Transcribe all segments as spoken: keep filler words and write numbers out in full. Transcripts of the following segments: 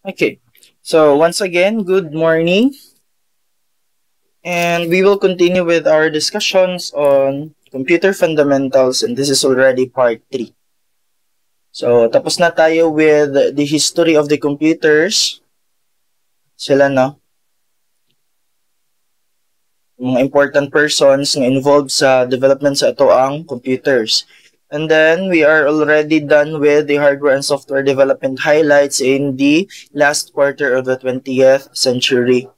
Okay, so once again, good morning. And we will continue with our discussions on computer fundamentals, and this is already part three. So, tapos na tayo with the history of the computers. Sila, no? Mga important persons na involved sa development sa ito ang computers. And then, we are already done with the hardware and software development highlights in the last quarter of the twentieth century.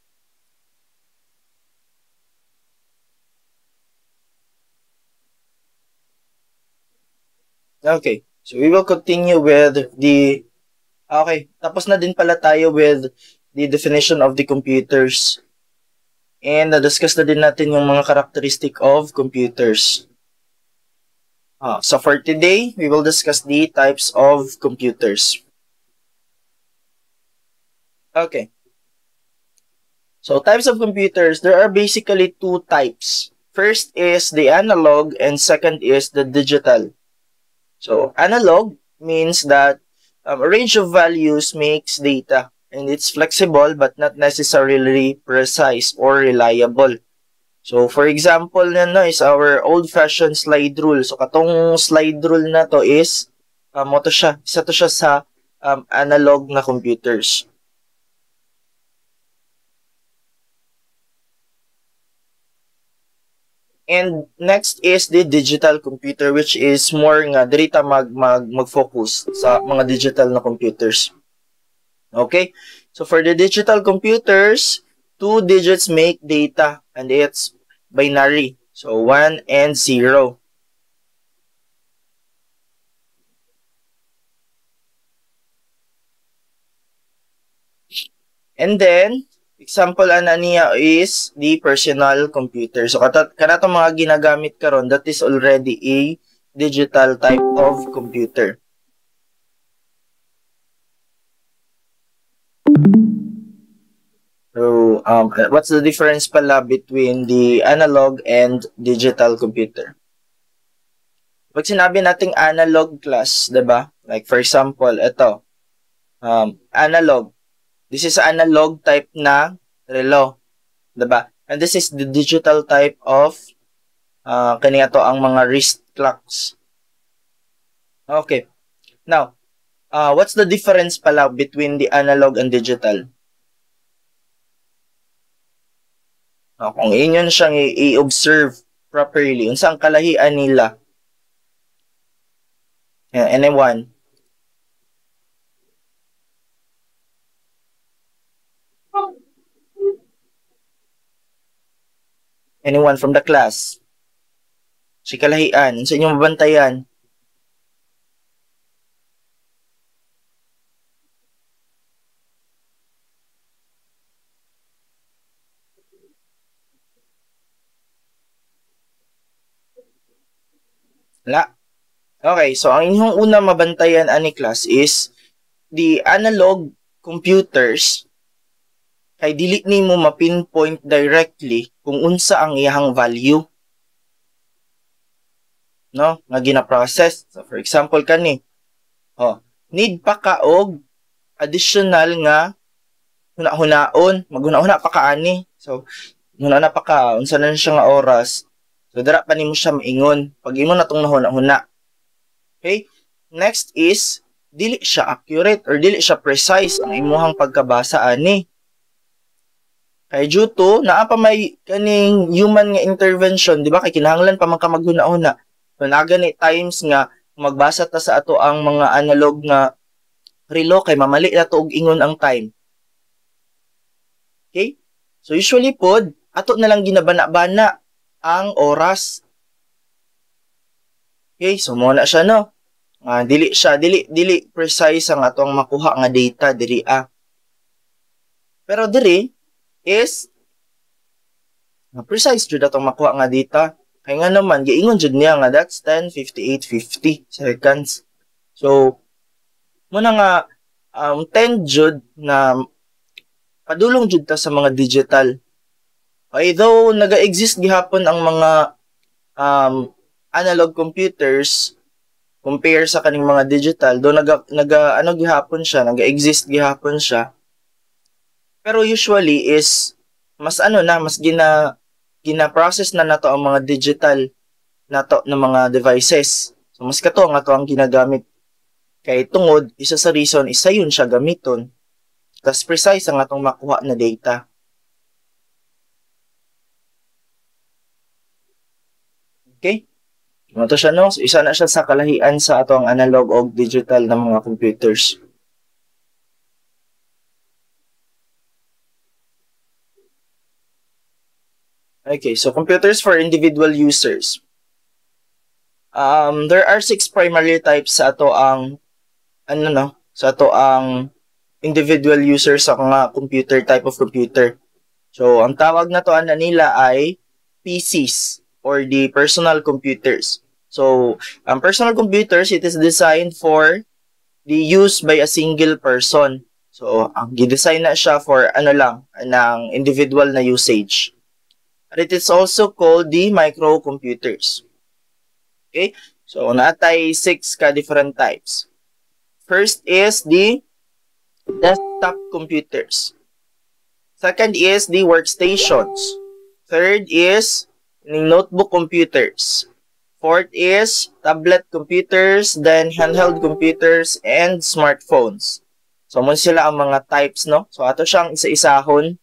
Okay, so we will continue with the... Okay, tapos na din pala tayo with the definition of the computers. And na-discuss na din natin yung mga characteristic of computers. Uh, so for today, we will discuss the types of computers. Okay. So types of computers, there are basically two types. First is the analog and second is the digital. So analog means that um, a range of values makes data and it's flexible but not necessarily precise or reliable. So for example na no, is our old-fashioned slide rule. So katong slide rule na to is um, mo to siya, isa to siya sa um, analog na computers. And next is the digital computer, which is more nga diri ta mag mag mag-focus sa mga digital na computers. Okay? So for the digital computers, two digits make data and it's binary. So one and zero. And then example ana niya is the personal computer. So kanato mga ginagamit karon, that is already a digital type of computer. So um, what's the difference pala between the analog and digital computer? Pag sinabi nating analog class, 'di ba? Like for example, ito. Um, analog. This is analog type na relo, diba? And this is the digital type of uh, kaniya to ang mga wrist clocks. Okay. Now, uh, what's the difference pala between the analog and digital? Uh, kung inyon siyang i-observe properly, unsa ang kalahian nila? Yeah, anyone? Anyone from the class? Si kalahian, sa inyong mabantayan? La. Okay, so ang inyong una mabantayan ani class is the analog computers. Kay dili nimo ma-pinpoint directly kung unsa ang iyang value, no, nga gina-process. So for example kani, oh, need pa ka og additional nga huna-hunaon, maghuna-huna pa ka ani. So huna-huna pa ka unsa na siya nga oras. So dara pa nimo siya maingon pag imo natong nahuna-huna. Okay? Next is dili siya accurate or dili siya precise ang imuhang pagkabasa ani. Kay due to naa pa may kaning human nga intervention, di ba? Kay kinahanglan pa man ka maghuna-huna. So na gani times nga magbasa ta sa ato ang mga analog nga relo kay mamali na to og ingon ang time. Okay? So usually pod ato na lang ginabana-bana ang oras. Okay, so mo na siya no. Uh, dili siya dili dili precise ang atong makuha nga data diri ah. Pero diri is uh, precise jud atong makuha nga data. Kay nga naman giingon jud niya nga that's ten fifty-eight fifty seconds. So mo na nga um ten jud na padulong jud ta sa mga digital. Although naga-exist gihapon ang mga um analog computers, compare sa kaning mga digital, do naga, naga ano gihapon siya, naga-exist gihapon siya. Pero usually is mas ano na, mas gina gina-process na nato ang mga digital nato ng mga devices. So mas kato nga to ang ginagamit. Kay tungod isa sa reason isa yun siya gamiton. Tas precise ang atong makuha na data. Okay? Ito siya no, so, isa na siya sa kalahian sa atong analog o digital na mga computers. Okay, so computers for individual users. Um, there are six primary types sa ato ang ano no, sa ato ang individual users sa mga computer type of computer. So, ang tawag na to ana nila ay P Cs or the personal computers. So, ang personal computers, it is designed for the use by a single person. So, ang gidesign na siya for ano lang, ng individual na usage. And it is also called the microcomputers. Okay? So, naatay six ka different types. First is the desktop computers. Second is the workstations. Third is notebook computers. Fourth is tablet computers, then handheld computers, and smartphones. So, mo sila ang mga types, no? So, ato siyang isa-isahon.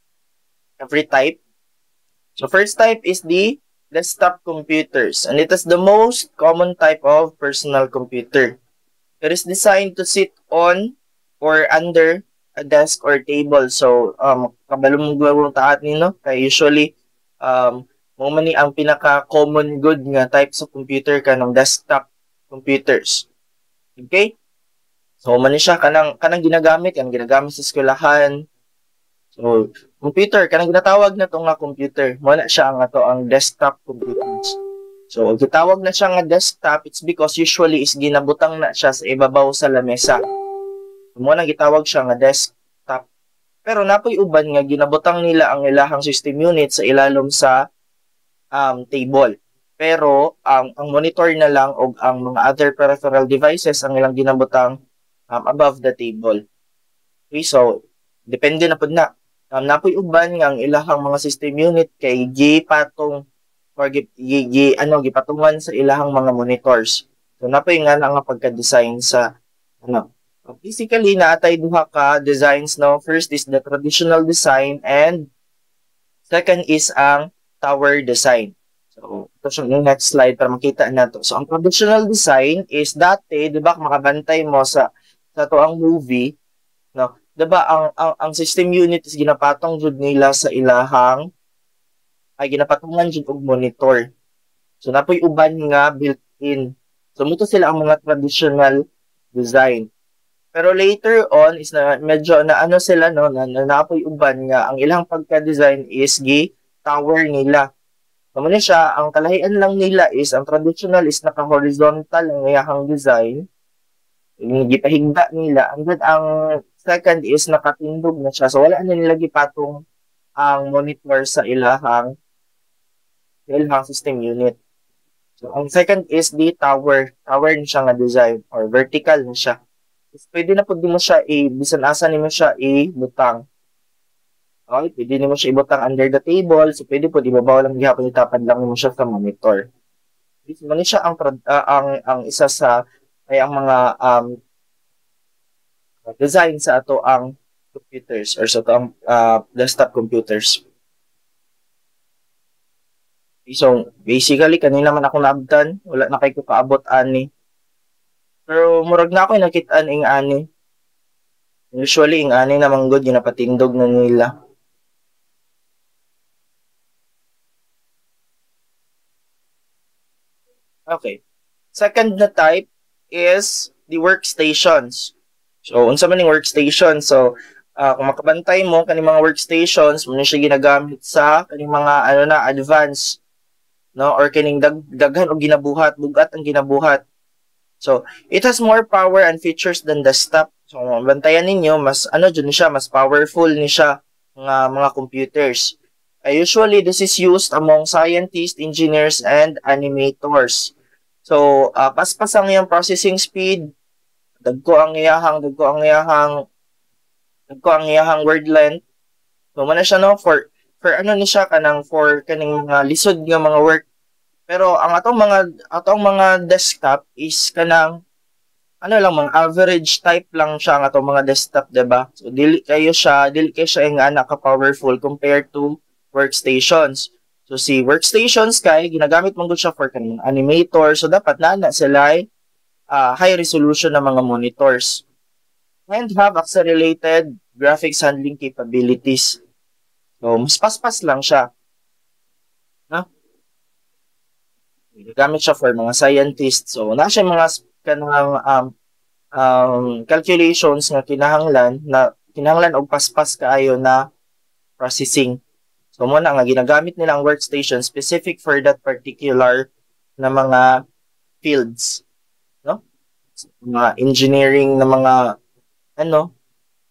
Every type. So, first type is the desktop computers. And it is the most common type of personal computer. It is designed to sit on or under a desk or table. So, um, kabalong taat ni, no? Kaya usually, um, mo man ni ang pinaka-common good nga types of computer kanang desktop computers. Okay? So, man ni siya kanang kanang ginagamit, kanang ginagamit sa eskwelahan. So, computer kanang ginatawag na to nga computer. Mo na siya ang ato ang desktop computers. So, ang gitawag na siya nga desktop, it's because usually is ginabutang na siya sa ibabaw sa lamesa. So, mo na gitawag siya nga desktop. Pero napoy uban nga ginabutang nila ang ilahang system unit sa ilalom sa um, table. Pero ang ang monitor na lang o ang mga other peripheral devices ang ilang ginabutang um, above the table. Okay, so depende na pud na. Um, napoy uban nga ang ilahang mga system unit kay gipatong or gi, gi, gi ano gipatungan sa ilahang mga monitors. So napoy nga nga pagka-design sa ano. Basically naatay duha ka designs no. First is the traditional design and second is ang tower design. So, ito siya yung next slide para makita na to. So, ang traditional design is dati, di ba, makabantay mo sa sa to ang movie, no? Di ba, ang, ang, ang system unit is ginapatong jud nila sa ilahang, ay ginapatungan jud og monitor. So, napoy uban nga built-in. So, muto sila ang mga traditional design. Pero later on, is na medyo na ano sila, no, na, na napoy uban nga, ang ilang pagka-design is gi tower nila. Naman so, siya, ang kalahian lang nila is, ang traditional is naka-horizontal ang iyahang design. Yung gipahigda nila. And then, ang second is nakatindog na siya. So, wala na nila gipatong ang monitor sa ilahang ilahang system unit. So, ang second is the tower. Tower na siya nga design or vertical na siya. So, pwede na po di mo siya i, bisan asa ni mo siya i-butang. Okay, pwede nimo siya ibutang under the table. So, pwede po, ibabaw lang gihapon, itapad lang mo siya sa monitor. This man siya ang, uh, ang, ang isa sa, ay ang mga um, design sa ato ang computers or sa ato ang uh, desktop computers. So, basically, kanina man ako naabdan. Wala na kayo kaabot ani. Pero, murag na ako nakitaan ing ani. Usually, ing ani namang good, ginapatindog na nila. Okay. Second na type is the workstations. So, unsa man yung workstation? So, uh, kung makabantay mo kaning mga workstations, muna siya ginagamit sa kaning mga ano na advanced, no, or kaning dag daghan o ginabuhat, bugat ang ginabuhat. So, it has more power and features than desktop. So, bantayan ninyo, mas ano dyan siya, mas powerful ni siya mga mga computers. Uh, usually, this is used among scientists, engineers, and animators. So, uh, paspas ang iyang processing speed, dagko ang iyahang, dagko ang iyahang, dagko ang iyahang word length. So, mana siya no, for, for ano ni siya, kanang for kaning mga lisod nga mga work. Pero ang atong mga, atong mga desktop is kanang, ano lang, mga average type lang siya nga atong mga desktop, diba? So, dili kayo siya, dili kayo siya nga anak ka-powerful compared to workstations. So, si workstations kay, ginagamit mong siya for kanang animator. So, dapat na na sila ay uh, high resolution na mga monitors. And have accelerated graphics handling capabilities. So, mas paspas lang siya. No? Ginagamit siya for mga scientists. So, na siya mga kanang um, um, calculations nga kinahanglan na kinahanglan og paspas kaayo na processing. So, muna nga, ginagamit nila ang workstation specific for that particular na mga fields. No? Mga engineering na mga, ano,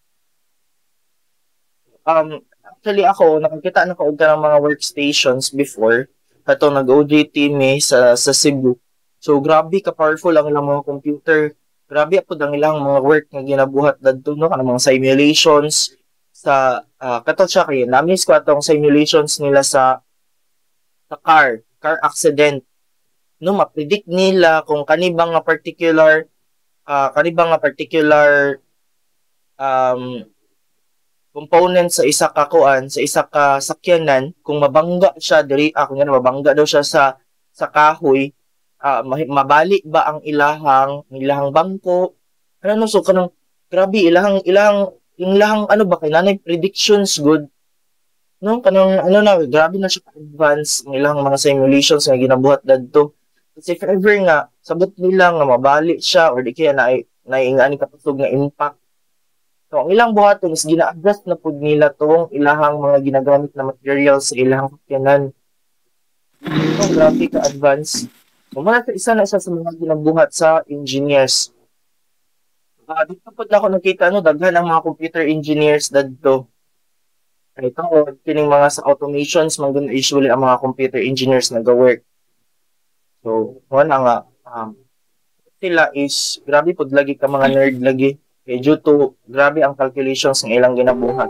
um, actually ako, nakakita na ko ng mga workstations before, ato nag-O J T me sa, sa Cebu. So, grabe ka-powerful ang ilang mga computer. Grabe ako ang ilang mga work nga ginabuhat dadto, no? Kanang mga simulations, sa uh, kato siya kay namis ko atong simulations nila sa sa car car accident no ma-predict nila kung kanibang nga particular uh, kanibang nga particular um component sa isa ka kuan sa isa ka sakyanan kung mabangga siya diri ah, kung nga mabangga daw siya sa sa kahoy uh, mabali ba ang ilahang ilahang bangko ano no so kanang grabe ilahang ilahang yung lang ano ba kay nanay predictions good no kanang ano na grabe na siya advance ng ilang mga simulations nga ginabuhat dadto kasi if ever nga sabot nila nga mabali siya or di kaya na naingani kapusog nga impact so ang ilang buhaton is gina-adjust na pud nila tong ilahang mga ginagamit na materials sa ilahang sakyanan so grabe ka advance so muna isa na isa sa mga ginabuhat sa engineers. Uh, dito po na ako nakita, no, daghan ang mga computer engineers dadto. Ito, kining mga sa automations, mga usually ang mga computer engineers nag-work. So, wala nga, um, sila is, grabe po lagi ka mga nerd lagi. Kaya due to, grabe ang calculations ng ilang ginabuhat.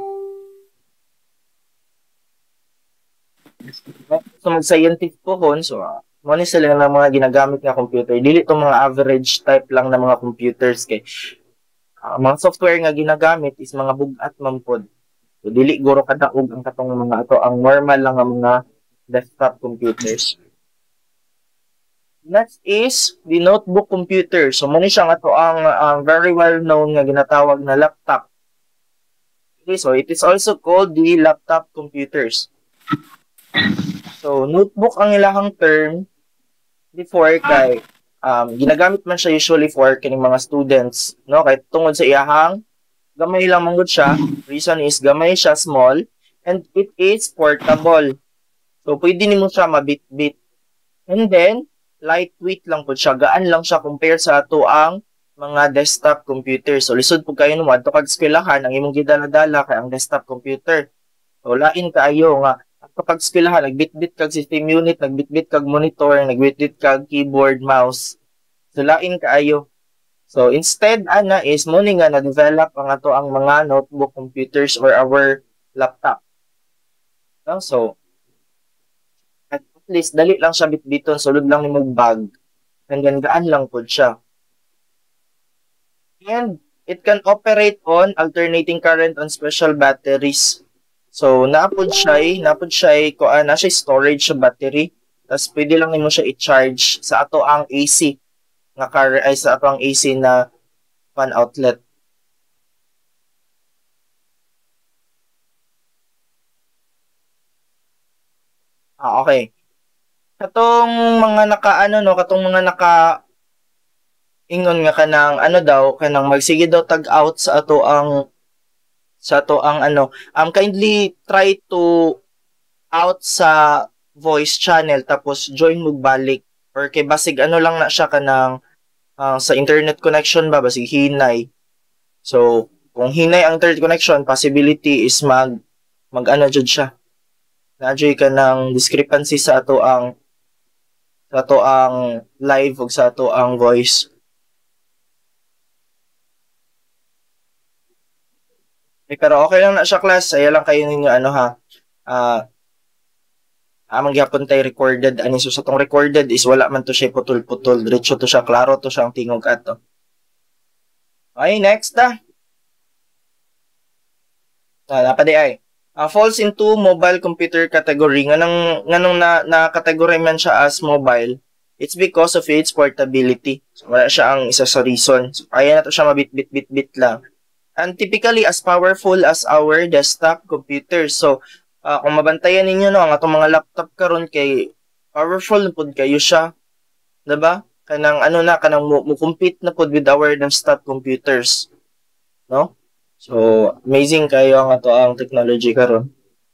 So, mag-scientific po hon, so, uh, muna sila ng mga ginagamit nga computer. Dili itong mga average type lang na mga computers kay Uh, mga software nga ginagamit is mga bugat man pod. So, dili guro kadaog ang katong mga ato ang normal lang ang mga desktop computers. Next is the notebook computer. So, muna siya nga to ang uh, very well known nga ginatawag na laptop. Okay, so it is also called the laptop computers. So, notebook ang ilahang term before kay Um, ginagamit man siya usually for kining mga students, no? Kay tungod sa iyahang gamay lang manggod siya. Reason is gamay siya, small, and it is portable. So pwede nimo siya mabit-bit. And then lightweight lang pud siya, gaan lang siya compare sa ato ang mga desktop computer. So lisod pud kayo no adto kag eskwelahan ang imong gidala-dala kay ang desktop computer. So lain kaayo nga kapag eskwelahan, nagbitbit kag system unit, nagbitbit kag monitor, nagbitbit kag keyboard, mouse. So, lain kaayo. So, instead, ana is, muna nga na-develop ang ato ang mga notebook computers or our laptop. No? So, at least, dali lang siya bitbiton, sulod lang ni mong bag. And then, gaan lang po siya. And, it can operate on alternating current on special batteries. So, naapod siya, naapod siya, kung uh, na siya storage sa battery. Tapos, pwede lang mo siya i-charge sa ato ang A C. Nga car, ay sa ato ang A C na fan outlet. Ah, okay. Katong mga naka, ano, no, katong mga naka, ingon nga kanang, ano daw, kanang magsige daw tag-out sa ato ang sa to ang ano um kindly try to out sa voice channel tapos join mo balik or kay basig ano lang na siya kanang uh, sa internet connection ba basig hinay so kung hinay ang internet connection possibility is mag mag ano jud siya na-joy ka ng discrepancy sa ato ang sa to ang live ug sa to ang voice. Okay, pero okay lang na siya class, saya lang kayo ninyo ano ha. Ah, uh, amang gyapon tay recorded ani so sa tong recorded is wala man to siya putol-putol, diretso to siya, klaro to siya ang tingog ato. Okay, next ah. Ah, napadi ay. Uh, falls into mobile computer category nganong nganong na na category man siya as mobile. It's because of its portability. So, wala siya ang isa sa reason. So, kaya na to siya mabit-bit-bit-bit lang. And typically as powerful as our desktop computer. So, uh, kung mabantayan ninyo no, ang atong mga laptop karon kay powerful pud kayo siya. Diba? Kanang ano na, kanang mo-compete na pud with our desktop computers. No? So, amazing kayo ang ato ang technology karon.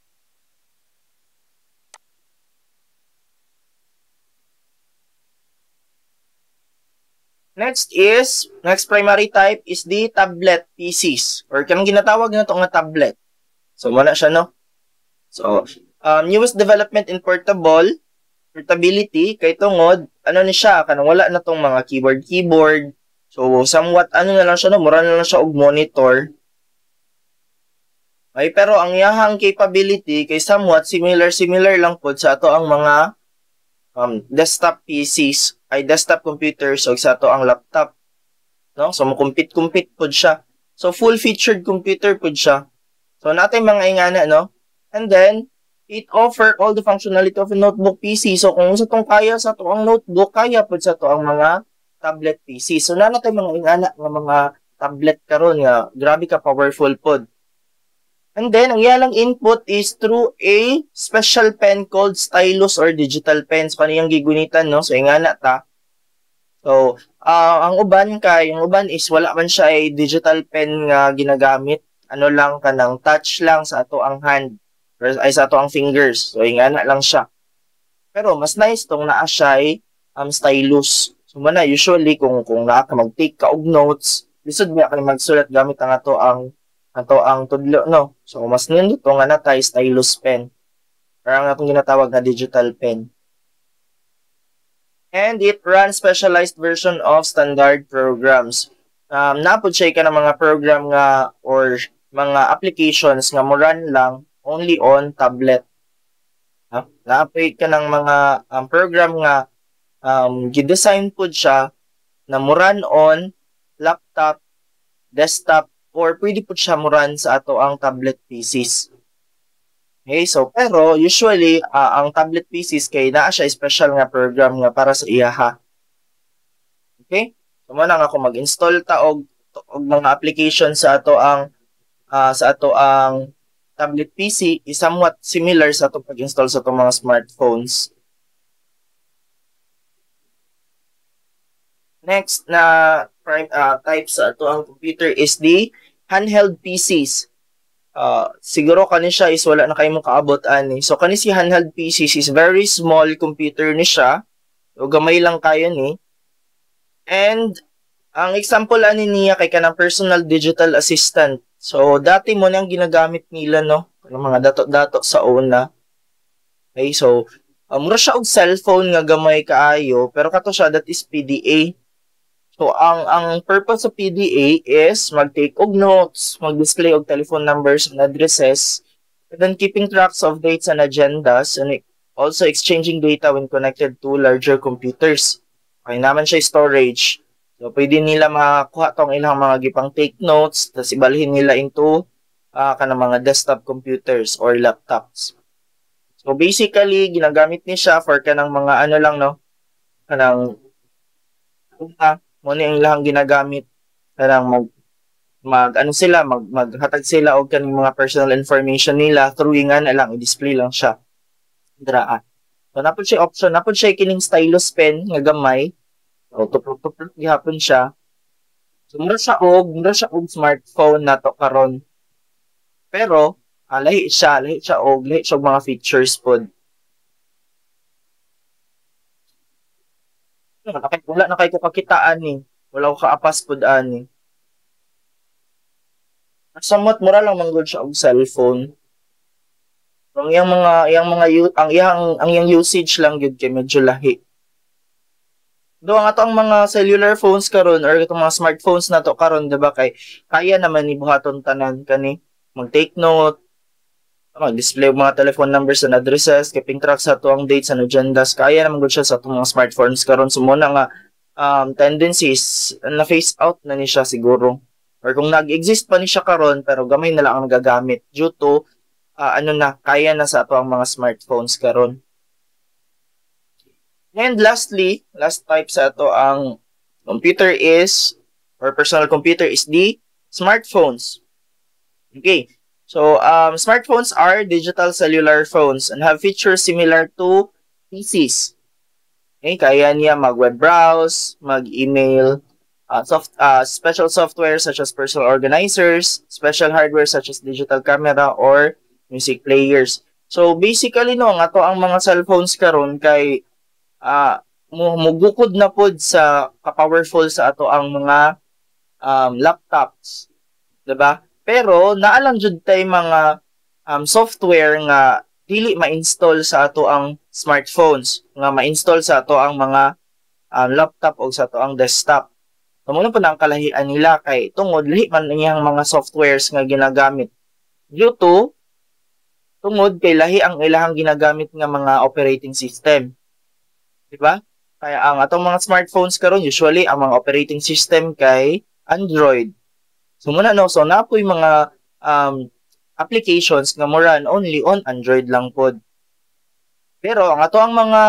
Next is, next primary type is the tablet P Cs or kanang ginatawag na to nga tablet. So, wala siya no. So, um, newest development in portable portability kay tungod ano ni siya kanang wala na tong mga keyboard keyboard. So, somewhat ano na lang siya no, mura na lang siya og monitor. Ay, pero ang iyahang capability kay somewhat similar-similar lang po sa ato ang mga um, desktop P Cs, ay desktop computers o sa ato ang laptop. No? So, makumpit-kumpit po siya. So, full-featured computer po siya. So, natin mga ingana, no? And then, it offer all the functionality of a notebook P C. So, kung sa itong kaya sa ito ang notebook, kaya po sa ito ang mga tablet P C. So, na natin mga ingana ng mga tablet karon nga, grabe ka powerful po. And then, ang iyalang input is through a special pen called stylus or digital pens. Paano yung gigunitan, no? So, ingana ta. So, uh, ang uban kay, yung uban is wala man siya ay digital pen nga ginagamit. Ano lang ka ng touch lang sa ato ang hand. Or ay sa ato ang fingers. So, ingana lang siya. Pero, mas nice tong naa siya ay um, stylus. So, mana, usually, kung, kung naa ka mag-take ka og notes, lisod mo ka magsulat gamit ang ato ang ato ang tudlo, no? So, mas nindot to nga natay stylus pen. Or ang atong ginatawag na digital pen. And it runs specialized version of standard programs. Um, napod siya ka ng mga program nga or mga applications nga mo run lang only on tablet. Ha? Napod ka ng mga um, program nga um, gidesign po siya na mo run on laptop, desktop, or pwede po siya mo run sa ato ang tablet P Cs. Okay, so pero usually uh, ang tablet P Cs kay naa siya special nga program nga para sa iyaha. Okay? So mo na nga ako mag-install ta og, og mga application sa ato ang uh, sa ato ang tablet P C is somewhat similar sa ato pag-install sa atong mga smartphones. Next na prime uh, type sa ato ang computer is the handheld P Cs. Uh, siguro kani siya is wala na kayo mong kaabot ani. So kani si handheld P Cs is very small computer ni siya. So gamay lang kayo ni. And ang example ani niya kay kanang personal digital assistant. So dati mo nang ginagamit nila no, kanang mga dato-dato sa una. Okay, so um, mura siya og cellphone nga gamay kaayo pero kato siya that is P D A. So, ang ang purpose sa P D A is mag-take og notes, mag-display og telephone numbers and addresses, and then keeping tracks of dates and agendas, and also exchanging data when connected to larger computers. Okay naman siya storage. So, pwede nila makakuha tong ilang mga gipang take notes, tapos ibalhin nila into uh, kanang mga desktop computers or laptops. So, basically, ginagamit ni siya for kanang mga ano lang, no? Kanang uh, mo ni ang ilang ginagamit karang mag mag ano sila mag maghatag sila og kaning mga personal information nila through nga na lang i-display lang siya draa. So napod siya option, napod siya kining stylus pen nga gamay. So tuplok-tuplok gihapon siya. So mura siya og mura siya og smartphone nato karon. Pero ah, lahi siya, lahi siya og lahi siya og mga features pod. Wala na kay ko kakitaan ni. Wala ko kaapas pod ani. Somewhat mura lang manggod siya og cellphone. Ang iyang mga iyang mga ang iyang ang iyang usage lang gyud kay medyo lahi. Do ang ato ang mga cellular phones karon or itong mga smartphones na to karon, di ba, kay kaya naman ni buhaton tanan kani, mag-take note, mag-display og mga telephone numbers and addresses, keeping track sa ato ang dates and agendas, kaya naman gud siya sa atong mga smartphones karon. So muna nga um, tendencies na face out na ni siya siguro, or kung nag-exist pa ni siya karon pero gamay na lang ang nagagamit due to uh, ano na, kaya na sa ato ang mga smartphones karon. And lastly, last type sa ato ang computer is, or personal computer is the smartphones. Okay, so um, smartphones are digital cellular phones and have features similar to P Cs. Okay, kaya niya mag-web browse, mag-email, uh, soft, uh, special software such as personal organizers, special hardware such as digital camera or music players. So basically no, nga to ang mga cellphones karon kay uh, mugukod na pod sa ka-powerful sa ato ang mga um, laptops, diba? Pero naalang jud tay mga um, software nga dili ma-install sa ato ang smartphones, nga ma-install sa ato ang mga um, laptop o sa ato ang desktop. So muna po na ang kalahian nila kay tungod lihi man iyang mga softwares nga ginagamit due to tungod kay lahi ang ilahang ginagamit nga mga operating system. Diba? Kaya ang atong mga smartphones karon usually ang mga operating system kay Android. So muna no, so napoy mga um, applications nga mo run only on Android lang pod. Pero ang ato ang mga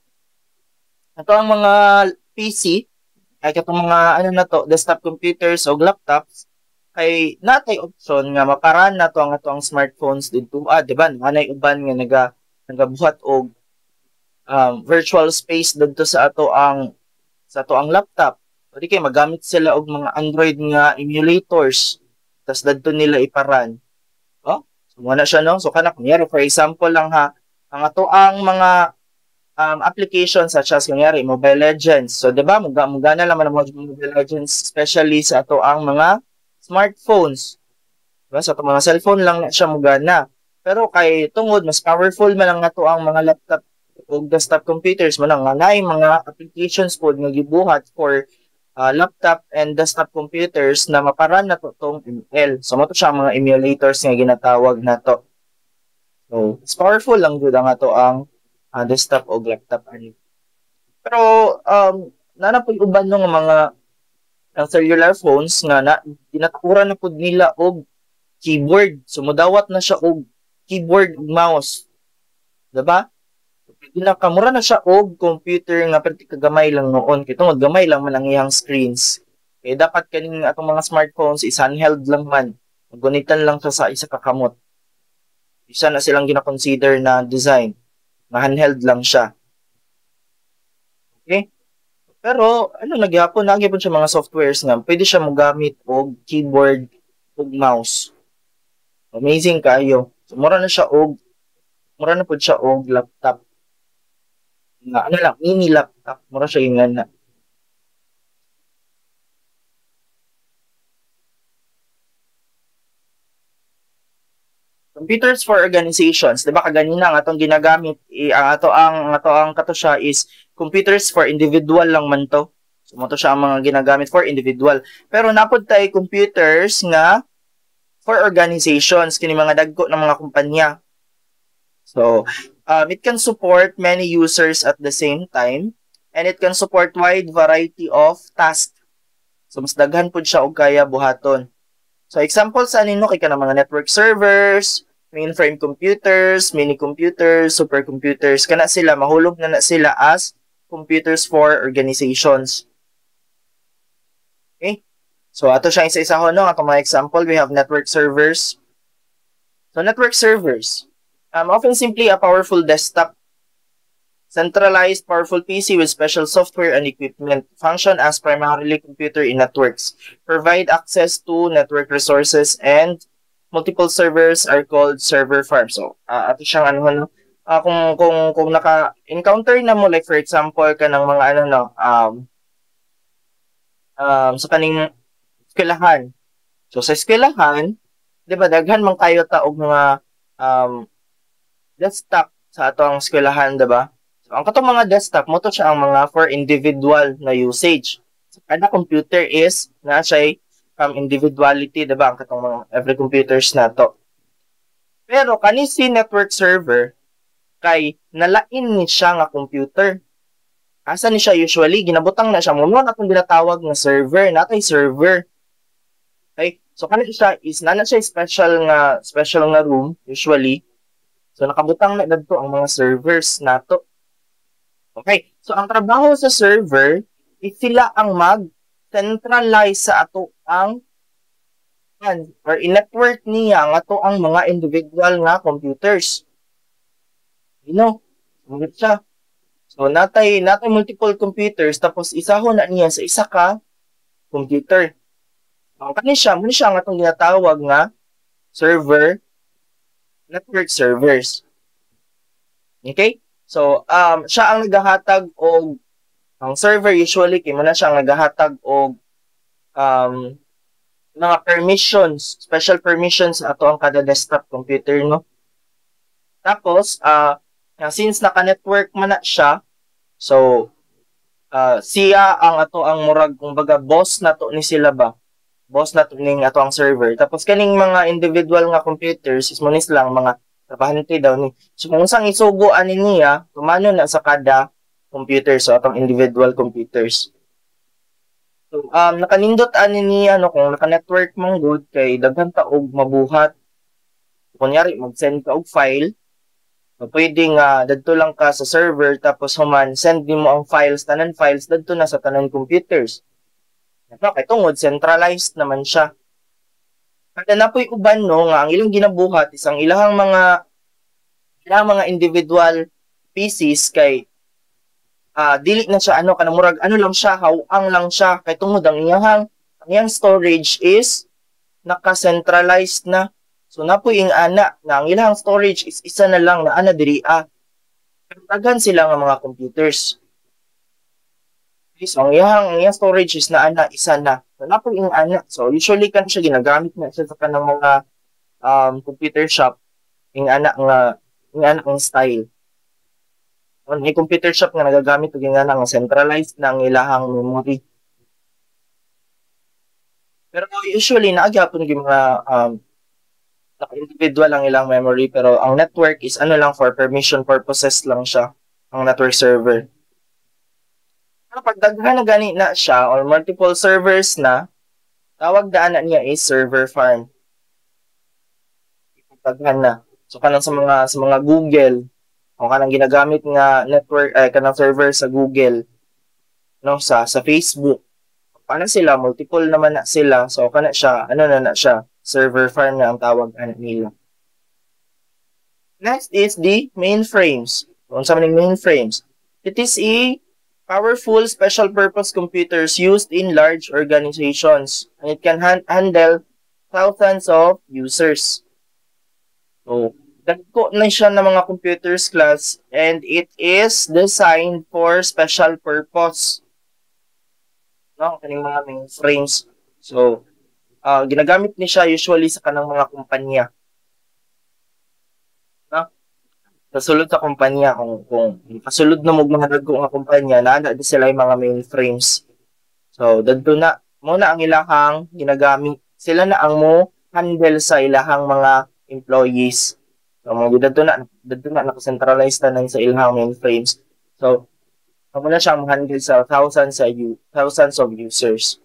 ato ang mga P C ay katong mga ano na to, desktop computers o laptops kay natay option nga maparan na to ang ato ang smartphones didto. Ah, di ba? Nanay uban nga naga nagabuhat og um, virtual space dito sa ato ang sa ato ang laptop. Pwede kay magamit sila og mga Android nga emulators. Tas dadto nila iparan. Oh, so muna siya no. So kana kunyari for example lang ha, ang ato ang mga um, applications such as kunyari Mobile Legends. So di ba muga muga na naman ang Mobile Legends especially sa ato ang mga smartphones. Diba? Sa ato mga cellphone lang na siya mugana. Pero kay tungod mas powerful man ang ato ang mga laptop o desktop computers mo lang nga na mga applications po nga gibuhat for uh, laptop and desktop computers na maparan na to tong M L. So mo to siya mga emulators nga ginatawag na to. So it's powerful lang jud ang ato ang uh, desktop o laptop ani. Pero um nana po uban ng mga ang cellular phones nga na ginatakuran na pud nila og keyboard. So modawat na siya og keyboard ug mouse. Diba? Ginakamura na siya og computer nga perti kagamay lang noon kay tungod gamay lang man ang iyang screens. Kaya dapat kaning atong mga smartphones is handheld lang man. Gunitan lang siya sa isa ka kamot. Isa na silang gina-consider na design. Na handheld lang siya. Okay? Pero ano nagyapon nagyapon siya mga softwares nga pwede siya mogamit og keyboard ug mouse. Amazing kayo. So mura na siya og mura na pud siya og laptop. Nga ano lang, mini laptop. Mura siya yung nga. Computers for organizations, 'di ba kaganina ang atong ginagamit i ang ato ang ato ang kato siya is computers for individual lang man to. So mo to siya ang mga ginagamit for individual. Pero napod tay computers nga for organizations kini mga dagko ng mga kumpanya. So um, it can support many users at the same time and it can support wide variety of tasks. So mas daghan pud siya og kaya buhaton. So example sa nino kay kanang mga network servers, mainframe computers, mini computers, supercomputers, kana sila mahulog na na sila as computers for organizations. Okay? So ato siya isa-isa ho no, atong mga example, we have network servers. So network servers, um, often simply a powerful desktop, centralized powerful P C with special software and equipment, function as primarily computer in networks, provide access to network resources, and multiple servers are called server farms. So, uh, ato siyang ano, ano uh, kung, kung, kung naka-encounter na mo, like for example, ka ng mga ano, no, um, um, sa kaning eskwelahan. So, sa eskwelahan, di ba, daghan man kayo taog mga um, desktop sa atong eskwelahan, di ba? So, ang katong mga desktop mo to siya ang mga for individual na usage. So, kada computer is na siya um, individuality, diba? Ang katong mga every computers na to. Pero kani si network server kay nalain ni siya nga computer. Asa ni siya usually ginabutang na siya mo na atong ginatawag nga server, natay server. Okay? So kani siya is nana siya special nga special nga room usually. So nakabutang na dadto ang mga servers nato. Okay? So ang trabaho sa server is sila ang mag-centralize sa ato ang or in-network niya nga to ang mga individual nga computers. You know, sumit siya. So natay natay multiple computers tapos isaho na niya sa isa ka computer. Ang kani siya, mo siya nga itong ginatawag nga server, network servers. Okay? So, um, siya ang naghahatag og ang server usually, kay mo na siya ang naghahatag og um, mga permissions, special permissions ato ang kada desktop computer, no? Tapos, uh, since naka-network man na siya, so, uh, siya ang ato ang murag, kumbaga, boss na to ni sila ba? Boss na to ning ato ang server. Tapos, kaning mga individual nga computers, is monis lang, mga trabahante daw ni. So, kung saan isugo ani niya, tumano na sa kada computer, so atong individual computers. So, um, nakanindot ani niya, no, kung naka-network mong good, kay daghan ta og mabuhat. Kunyari, mag-send ka og file, so, pwedeng uh, dadto lang ka sa server, tapos human, send mo ang files, tanan files, dadto na sa tanan computers. Ito, kay tungod, centralized naman siya. Kada na po'y uban, no, nga ang ilang ginabuhat is ang ilang mga ilang mga individual P Cs kay uh, dili na siya ano kanamurag ano lang siya, hawang lang siya kay tungod ang iyang ang iyang storage is naka-centralized na. So napoy ing ana na ang ilang storage is isa na lang na ana diri a. Daghan sila nga mga computers. So, ang iyang, ang iyang storage is na ana isa na. So, napoy ing ana. So, usually kan siya ginagamit na siya sa kanang mga um, computer shop. Ing ana nga, ing ana ang style. So, may computer shop nga nagagamit ug ing ana nga centralized na ang ilahang memory. Pero usually naagyapon gyud mga um, individual ang ilang memory pero ang network is ano lang for permission purposes lang siya, ang network server. Pag daghan na gani na siya or multiple servers na, tawag daan na niya is server farm. Daghan na. So kanang sa mga sa mga Google, o kanang ginagamit nga network ay kanang server sa Google, no, sa sa Facebook. Paano sila multiple naman na sila. So kana siya, ano na na siya, server farm na ang tawag ana nila. Next is the mainframes. Kung sa maning mainframes, it is a powerful special purpose computers used in large organizations and it can han handle thousands of users. So, dagko na siya ng mga computers class and it is designed for special purpose. No, kaning mga mainframes. So, uh, ginagamit ni siya usually sa kanang mga kumpanya. No? Kasulod sa kumpanya, kung, kung kasulod na mo mga dagko nga kumpanya, naana din sila yung mga mainframes. So, dadto na, muna ang ilahang ginagamit, sila na ang mo handle sa ilahang mga employees. So, mga dadto na, dadto na, nakacentralize na sa ilahang mainframes. So, muna siyang handle sa thousands, sa thousands of users.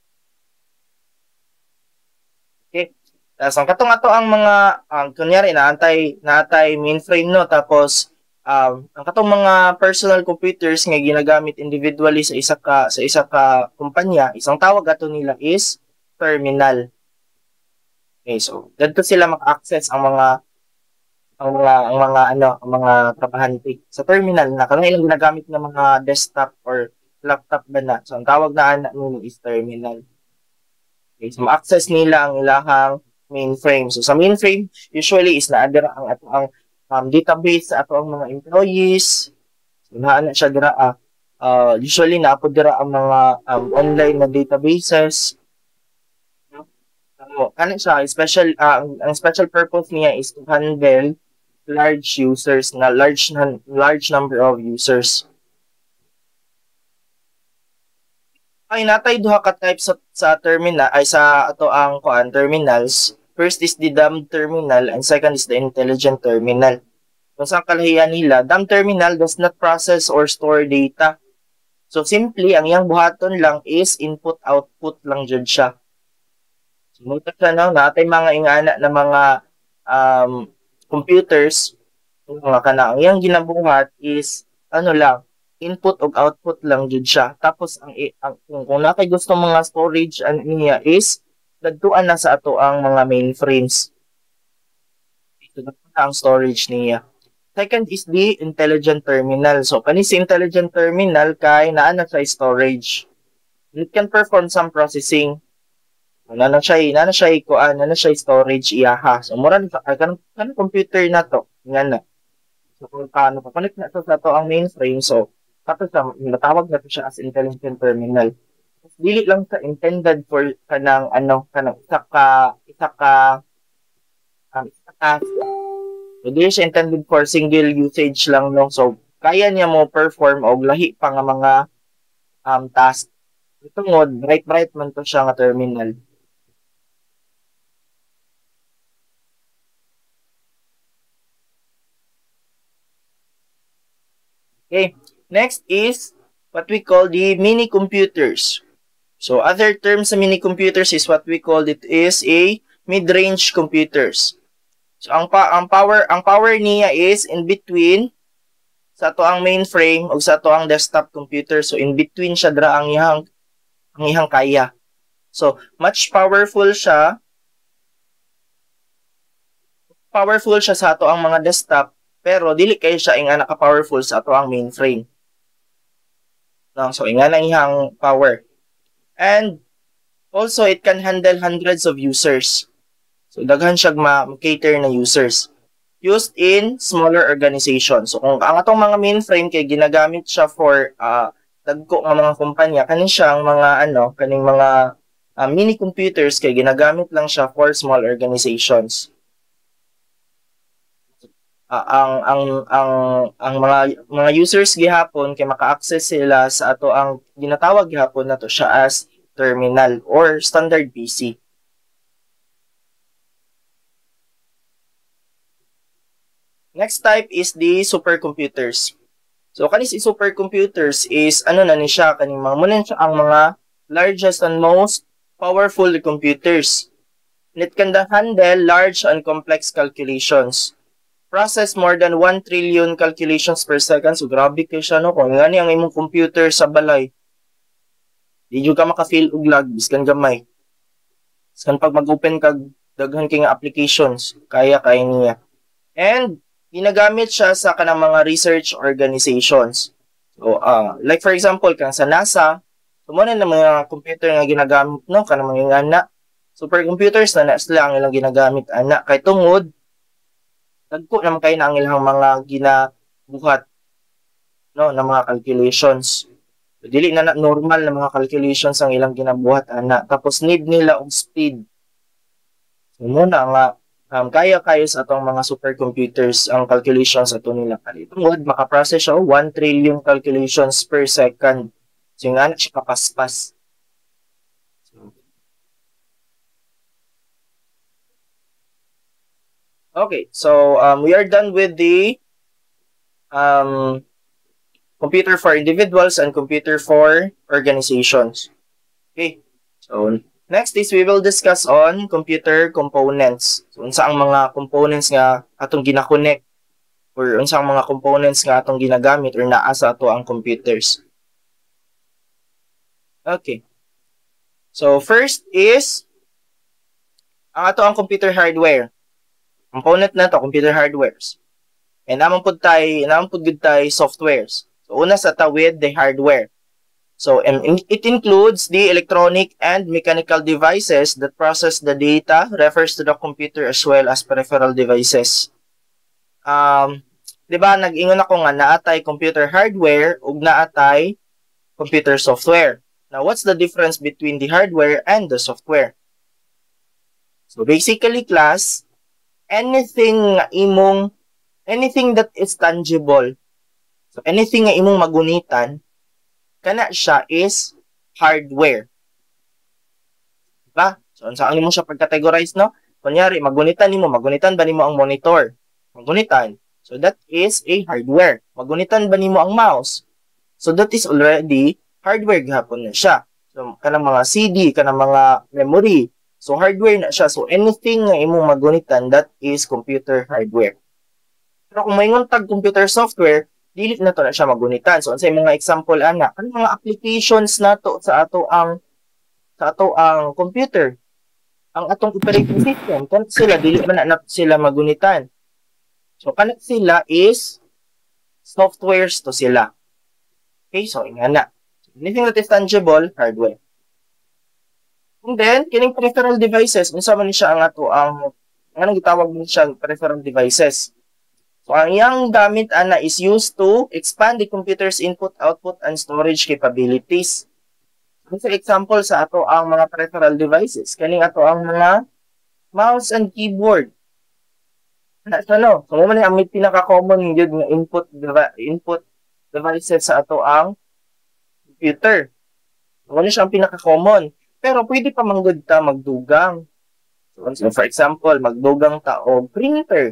Okay. Tapos, ang katong ato ang mga, um, kunyari, naantay, naantay mainframe, no? Tapos, um, ang katong mga personal computers nga ginagamit individually sa isa ka, sa isa ka kumpanya, isang tawag ato nila is terminal. Okay, so, dito sila maka-access ang mga, ang mga, ang mga, ano, ang mga trabahante sa terminal na kung ilang ginagamit ng mga desktop or laptop ba na. So, ang tawag na anak nila is terminal. Okay, so, ma-access nila ang ilahang mainframe. So, sa mainframe, usually is naadira ang ato ang um, database sa ato ang mga employees. So, naan na siya dira, uh, uh, usually naapod dira ang mga um, online na databases. So, ano siya, special, uh, ang, ang special purpose niya is to handle large users na large na, large number of users. Ay natay duha ka types sa, sa terminal ay sa ato ang kuan terminals. First is the dumb terminal and second is the intelligent terminal. Kung saan kalahiyan nila, dumb terminal does not process or store data. So simply ang iyang buhaton lang is input-output lang jud siya. Sumutot siya no, natay mga ingana na mga um, computers, mga kana, ang iyang ginabuhat is ano lang, input ug output lang jud siya. Tapos ang, ang kung, kung nakay gusto mga storage ano niya is dagtuan na sa ato ang mga mainframes. Ito na ang storage niya. Second is the intelligent terminal. So kani si intelligent terminal kay naa na sa storage. It can perform some processing. Ano na siya, na na siya kuan, na na siya storage iyaha. So mura ni kan kan computer na to, nga na. So kung paano pa connect na to sa to ang mainframe, so tapos sa natawag na to siya as intelligent terminal. Dili lang sa intended for kanang ano, kanang isa ka isa ka um, isa ka hindi siya intended for single usage lang no. So kaya niya mo perform og lahi pa nga mga um task. Tungod bright bright man to siya nga terminal. Okay, next is what we call the mini computers. So other terms sa mini computers is what we call it is a mid-range computers. So ang pa ang power ang power niya is in between sa ato ang mainframe ug sa ato ang desktop computer. So in between siya dra ang iyang ang iyang kaya. So much powerful siya. Powerful siya sa ato ang mga desktop pero dili kay siya inga naka-powerful sa ato ang mainframe. No, so inga na iyang power. And also it can handle hundreds of users. So daghan siya ma-cater na users. Used in smaller organizations. So kung ang atong mga mainframe kay ginagamit siya for uh, dagko nga mga kumpanya, kanin siyang mga ano, kaning mga uh, mini computers kay ginagamit lang siya for small organizations. Uh, ang ang ang ang mga mga users gihapon kay maka-access sila sa ato ang ginatawag gihapon nato siya as terminal or standard P C. Next type is the supercomputers. So kanis si supercomputers is ano na ni siya kaning mga munan siya ang mga largest and most powerful computers. And it can handle large and complex calculations. Process more than one trillion calculations per second. So, grabe kayo siya, no? Kung nga ang imong computer sa balay, di nyo ka maka-feel og lag, biskan gamay. Biskan pag mag-open kag daghan kay nga applications, kaya kaya niya. And, ginagamit siya sa kanang mga research organizations. So, uh, like for example, kang sa NASA, sumuna na mga computer nga ginagamit, no? Kanang mga ana. Supercomputers na na sila ang ilang ginagamit, ana. Kay tungod, nagko naman kayo na ang ilang mga ginabuhat no, ng mga calculations. So, dili na, na normal na mga calculations ang ilang ginabuhat ana. Tapos need nila og speed. So muna nga um, kaya kayo sa atong mga supercomputers ang calculations ato nila kali. Tungod maka-process siya one trillion calculations per second. So nga na siya kapaspas. Okay, so um, we are done with the um, computer for individuals and computer for organizations. Okay, so next is we will discuss on computer components. So unsa ang mga components nga atong gina-connect or unsa ang mga components nga atong ginagamit or naa sa ato ang computers. Okay, so first is ang ato ang computer hardware. Component na to, computer hardwares. And naman po tayo, naman po good tayo softwares. So, una sa tawid, the hardware. So, it includes the electronic and mechanical devices that process the data, refers to the computer as well as peripheral devices. Um, di ba, nag-ingon ako nga, naatay computer hardware ug naatay computer software. Now, what's the difference between the hardware and the software? So, basically, class, anything nga imong anything that is tangible. So anything nga imong magunitan, kana siya is hardware. Diba? So saan nimo siya pag-categorize, no? Kunyari, magunitan nimo, magunitan ba nimo ang monitor? Magunitan. So that is a hardware. Magunitan ba nimo ang mouse? So that is already hardware gihapon na siya. So kanang mga C D, kanang mga memory. So hardware na siya. So anything nga imong magunitan, that is computer hardware. Pero kung may tag computer software, dili na to na siya magunitan. So unsay mga example ana? Kanang mga applications nato sa ato ang sa ato ang computer. Ang atong operating system, kanang sila dili man na sila magunitan. So kanang sila is softwares to sila. Okay, so ingana. Anything that is tangible, hardware. And then, kining peripheral devices, unsa man ni siya ang ato ang anong gitawag mo siya peripheral devices. So, ang iyang gamit ana is used to expand the computer's input, output, and storage capabilities. So, example sa ato ang mga peripheral devices, kaning ato ang mga mouse and keyboard. Ano siya, no? So, mo man ang may pinaka-common yun nga input, devi input devices sa ato ang computer. So, ano siya ang pinaka-common. Pero, pwede pa manggod ta magdugang. So, for example, magdugang ta o printer.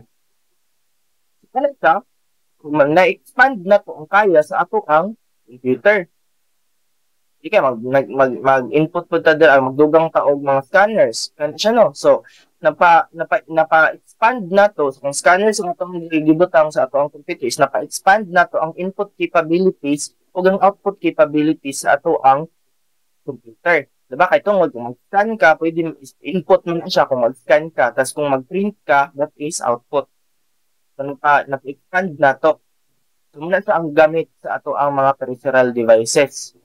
Ano siya? Na-expand na to ang kaya sa ato ang computer. Hindi kaya mag-input mag, mag, mag po ta dira, magdugang ta og mga scanners. Ano siya, no? So, napa, napa, napa-expand na to. So, kung scanners ang atong gibutang sa ato ang computer is napa-expand na to ang input capabilities o ang output capabilities sa ato ang computer. Diba? Kaya tungod, kung mag-scan ka, pwede input mo na siya kung mag-scan ka. Tapos kung mag-print ka, that is output. So, nag-expand na to. So, muna sa ang gamit sa ato ang mga peripheral devices.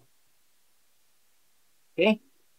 Okay?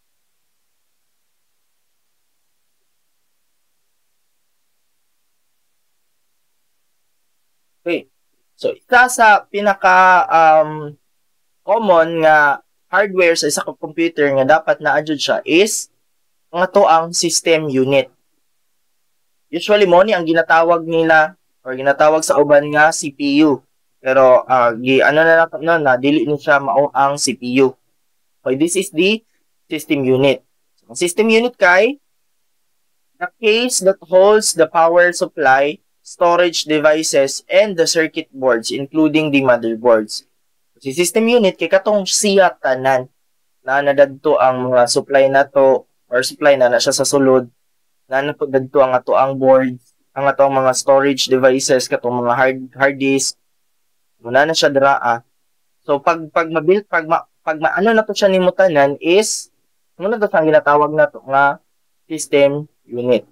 Okay. So, isa sa pinaka um, common nga hardware sa isa ka computer nga dapat na-adjud siya is ang ato ang system unit. Usually, mo ni ang ginatawag nila or ginatawag sa uban nga C P U. Pero, uh, gi, ano na lang no, na, dili ni siya mao ang C P U. Okay, this is the system unit. So, ang system unit kay the case that holds the power supply, storage devices, and the circuit boards, including the motherboards. Si system unit, kay katong siya tanan na nadadto ang mga supply na to or supply na na siya sa sulod na napagdadto ang ato ang boards, ang ato ang mga storage devices, katong mga hard, hard disk, muna na siya draa. So, pag, pag mabuild, pag, ma, pag ma, ano na to siya nimutanan is, muna to siyang ginatawag na to nga system unit.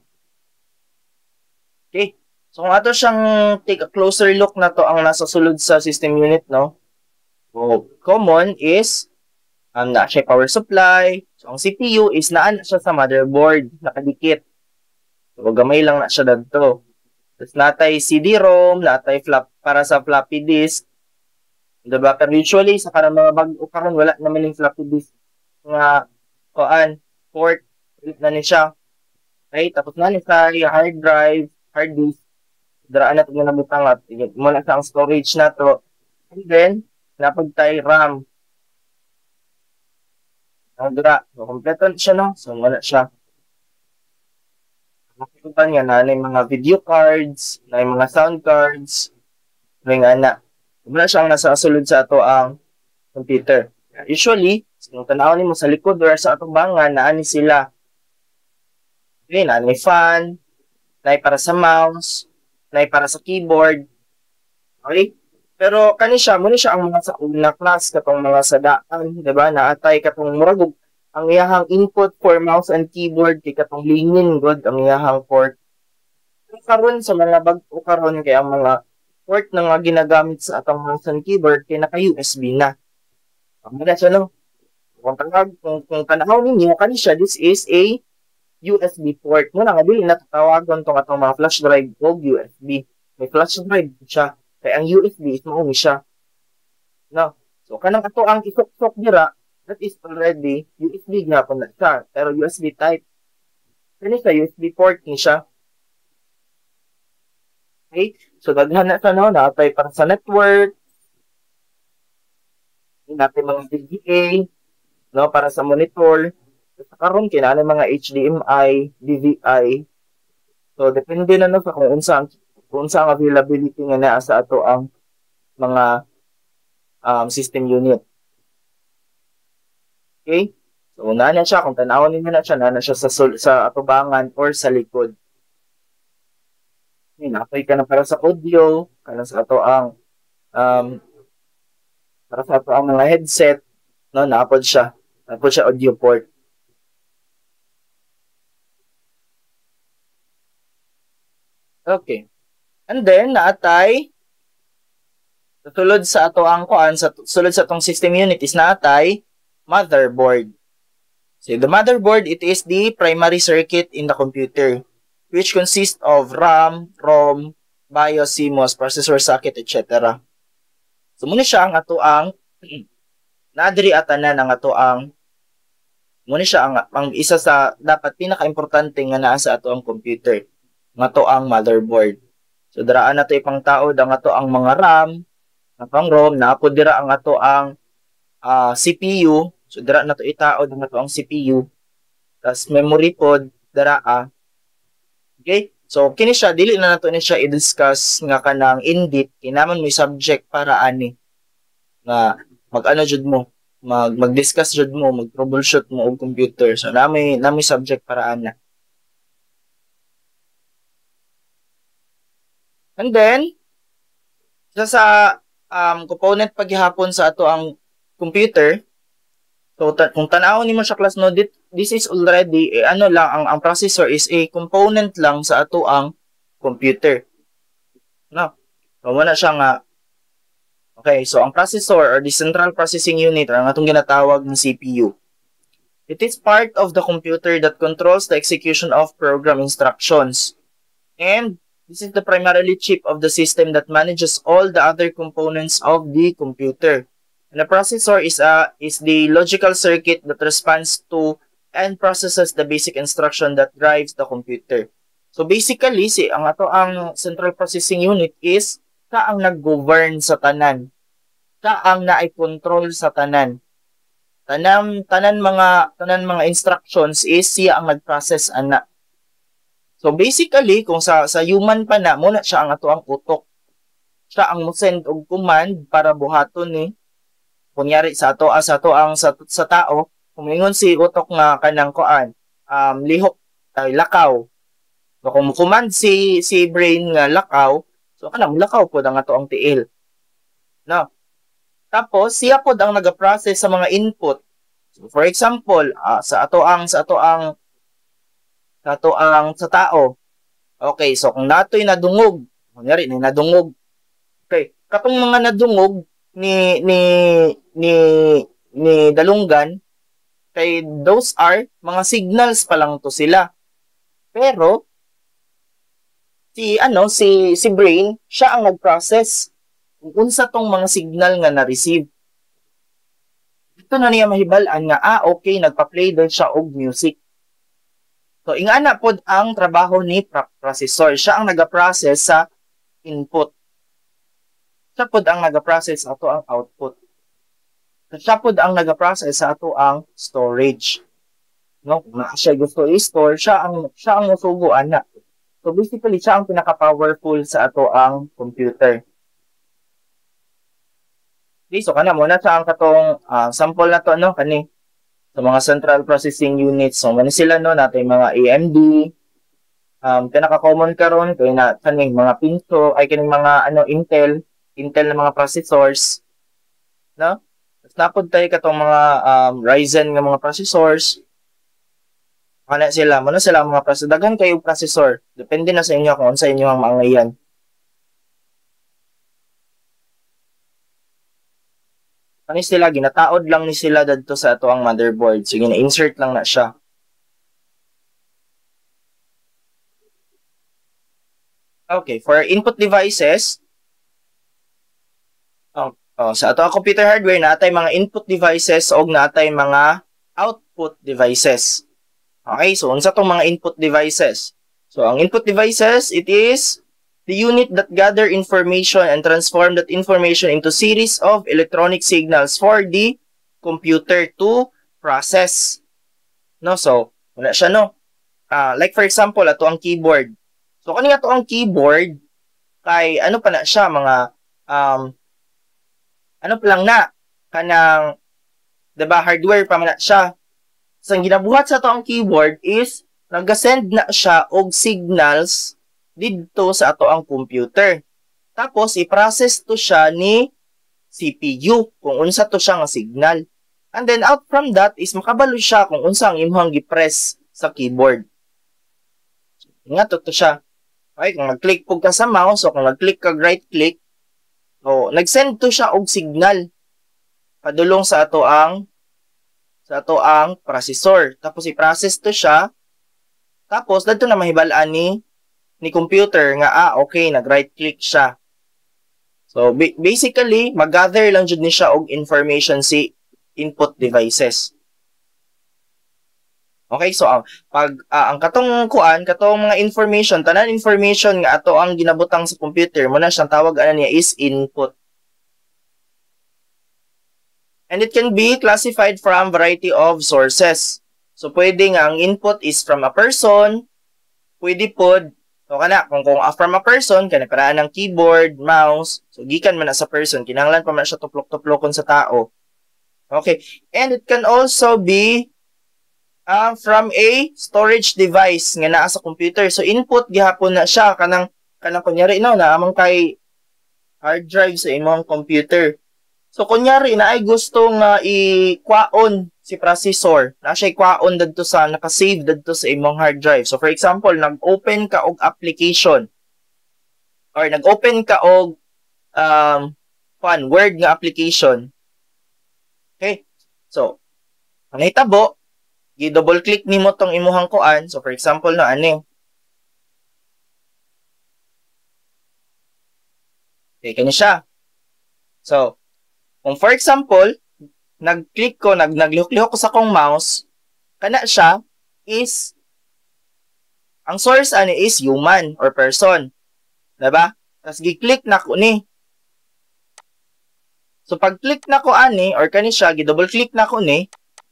Okay. So, kung ato siyang take a closer look na to ang nasa sulod sa system unit, no? So, common is, um, na siya power supply. So, ang C P U is naan siya sa motherboard, nakadikit. So, gamay lang na siya dito. Tapos, natay C D ROM, natay flap, para sa floppy disk. Diba? Pero usually, sa karang mga bago karon wala naman yung floppy disk nga, kuan, port, na ni siya. Okay? Tapos, na ni sa hard drive, hard disk. Daraan na ito na nabutang at muna sa ang storage na to. And then, napagtay RAM. Ang dura. So, kompleto siya, no? So, wala siya. Makikita niya na na mga video cards, na mga sound cards, ring ana. Wala siyang nasa sulod sa ato ang computer. Usually, kung tanawin mo sa likod or sa atong bangan, naani sila. Okay, naani fan, naay para sa mouse, naay para sa keyboard. Okay? Pero kani siya, muna siya ang mga sa una class, katong mga sadaan, diba? Naatay katong murag ang iyahang input for mouse and keyboard, kay katong lingin, good, ang iyahang port. Karon sa mga bag-o karon kay ang mga port na nga ginagamit sa atong mouse and keyboard, kay naka-U S B na. Ang mga siya, no? Kung tanawag, kung, kung tanaw ninyo, kani siya, this is a U S B port. Muna nga, dili natatawagan itong atong mga flash drive o U S B. May flash drive siya. Kaya ang U S B is maumi siya. No? So, kanang ato ang isok-sok dira, that is already U S B nga po na siya. Pero U S B type. Kani siya, U S B port ni siya. Okay? So, daghan na sa no, naatay para sa network, natin mga V G A, no, para sa monitor. Sa karon kinahanglan mga H D M I, D V I. So, depende na no sa kung unsa kung unsa ang availability nga naa sa ato ang mga um, system unit. Okay? So, na na siya. Kung tanawon ninyo na siya, na na siya sa, sa atubangan or sa likod. Okay, napoy ka na para sa audio, kana sa ato ang um, para sa ato ang mga headset, no, naapod siya. Naapod siya audio port. Okay. And then, naatay, sulod sa ato ang kuan, sa sulod sa atong system unit is naatay motherboard. So, the motherboard, it is the primary circuit in the computer, which consists of RAM, ROM, BIOS, C M O S, processor socket, et cetera. So, muna siya ang ato ang nadiri atanan ang ato ang muna siya ang, ang isa sa dapat pinaka-importante nga naa sa ato ang computer, nga to ang motherboard. So, daraan na to ipang taod ang ato ang mga RAM, ang ROM, naapod dira ang ato ang uh, C P U. So, dara na to itaod ang ato ang C P U. Tapos, memory pod, dara ah. Okay? So, kini siya, dili na nato ni siya i-discuss nga kanang in-depth, kinaman mo subject para ani. Nga, mag-ano jud mo, mag mag-discuss jud mo, mag-troubleshoot mo og computer. So, nami nami subject para ana. And then, sa sa um, component paghihapon sa ato ang computer, so ta kung tan-awon nimo siya class no, this is already eh, ano lang ang ang processor is a component lang sa ato ang computer. No. So wala siya nga. Okay, so ang processor or the central processing unit or ang atong ginatawag ng C P U. It is part of the computer that controls the execution of program instructions. And this is the primarily chip of the system that manages all the other components of the computer. And the processor is a is the logical circuit that responds to and processes the basic instruction that drives the computer. So basically, si ang ato ang central processing unit is ka ang nag-govern sa tanan. Ka ang naay-control sa tanan. Tanan tanan mga tanan mga instructions is siya ang nag-process ana. So basically, kung sa sa human pa na muna siya ang ato ang utok. Siya ang mo-send og command para buhaton ni eh. Kunyari sa ato sa ato ang sa, sa tao, kumingon si utok nga kanang kuan, um lihok ay lakaw. So kung command si si brain nga lakaw, so kanang lakaw pod ang ato ang tiil. No. Tapos siya pod ang naga-process sa mga input. So for example, uh, sa ato ang sa ato ang sa ato ang sa tao. Okay, so kung natoy nadungog, kunyari ni nadungog. Okay, katong mga nadungog ni ni ni ni dalunggan kay those are mga signals pa lang to sila. Pero si ano si si brain siya ang nag-process kung unsa tong mga signal nga na-receive. Ito na niya mahibal-an nga ah okay nagpa-play daw siya og music. So ingana pod ang trabaho ni processor, siya ang naga-process sa input. Siya pod ang naga-process sa ato ang output. Siya pod ang naga-process sa ato ang storage. No, kung na siya gusto i-store, siya ang siya ang musugo ana. So basically siya ang pinaka-powerful sa ato ang computer. Okay, so kana mo na sa ang katong uh, sample na to no kani sa mga central processing units. So man sila no natay mga A M D, um pinaka-common karon kay na kaning mga Pinto ay kaning mga ano Intel Intel na mga processors, no? Tapos napod tayo katong mga um, Ryzen nga mga processors. Ano sila? Ano sila ang mga processor? Daghan kayo processor. Depende na sa inyo kung ano sa inyo ang mga yan. Ano sila? Ginataod lang ni sila dadto sa ato ang motherboard. So, gina-insert lang na siya. Okay, for input devices, Oh, oh, sa ato ang computer hardware natay mga input devices o natay mga output devices. Okay, so unsa tong mga input devices? So ang input devices, it is the unit that gather information and transform that information into series of electronic signals for the computer to process. No, so wala siya no. Uh, like for example, ato ang keyboard. So kani ato ang keyboard kay ano pa na siya mga um ano pa lang na kanang diba hardware pa man na siya. So ang ginabuhat sa ato ang keyboard is nag-send na siya og signals dito sa ato ang computer. Tapos i-process to siya ni C P U kung unsa to siya nga signal. And then out from that is makabalo siya kung unsa ang imong gi-press sa keyboard. Nga to to siya. Okay, kung nag-click po ka sa mouse o kung nag-click ka right click, o nag-send to siya og signal padulong sa ato ang sa ato ang processor. Tapos i-process to siya. Tapos dadto na mahibalaan ni ni computer nga ah okay nag right click siya. So basically mag-gather lang jud ni siya og information si input devices. Okay, so ang pag uh, ang katong kuan katong mga information tanan information nga ato ang ginabutang sa computer mo na siyang tawag ana niya is input. And it can be classified from variety of sources. So pwede nga ang input is from a person, pwede pod so kana kung kung from a person kana paraan ng keyboard, mouse, so gikan man na sa person kinahanglan pa man siya tuplok-tuplokon sa tao. Okay, and it can also be uh, from a storage device nga naa sa computer. So input gihapon na siya kanang kanang kunyari no na amang kay hard drive sa imong computer. So kunyari na ay gusto nga i-kwaon si processor, na siya i-kwaon dadto sa naka-save dadto sa imong hard drive. So for example, nag-open ka og application or nag-open ka og um kuan Word nga application. Okay? So, ang hitabo, i-double click nimo tong imuhang kuan. So for example na ani. Okay, kani siya. So, kung for example, nag-click ko, nag naglihok-lihok ko sa kong mouse, kana siya is, ang source ani is human or person. Diba? Tapos gi-click na ko ni. So pag click na ko ani, or kani siya, gi-double click na ko ni,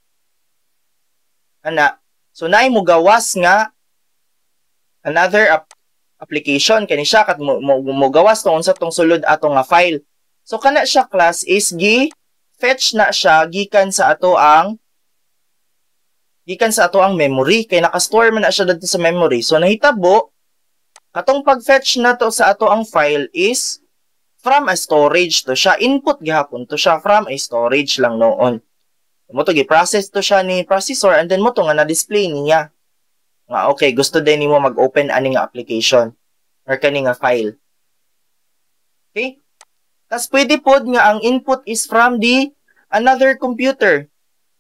ana, so naay mo gawas nga another ap application, kani siya, kat mo, mo, mo gawas tong unsa tong sulod ato nga file. So kana siya class is gi fetch na siya gikan sa ato ang gikan sa ato ang memory kay naka-store man na siya dito sa memory. So nahitabo katong pag-fetch na to sa ato ang file is from a storage to siya. Input gihapon to siya from a storage lang noon. Mo to gi-process to siya ni processor and then mo to nga na-display niya. Nga okay, gusto din nimo mag-open ani nga application or kani nga file. Okay? Tas pwede pod nga ang input is from the another computer.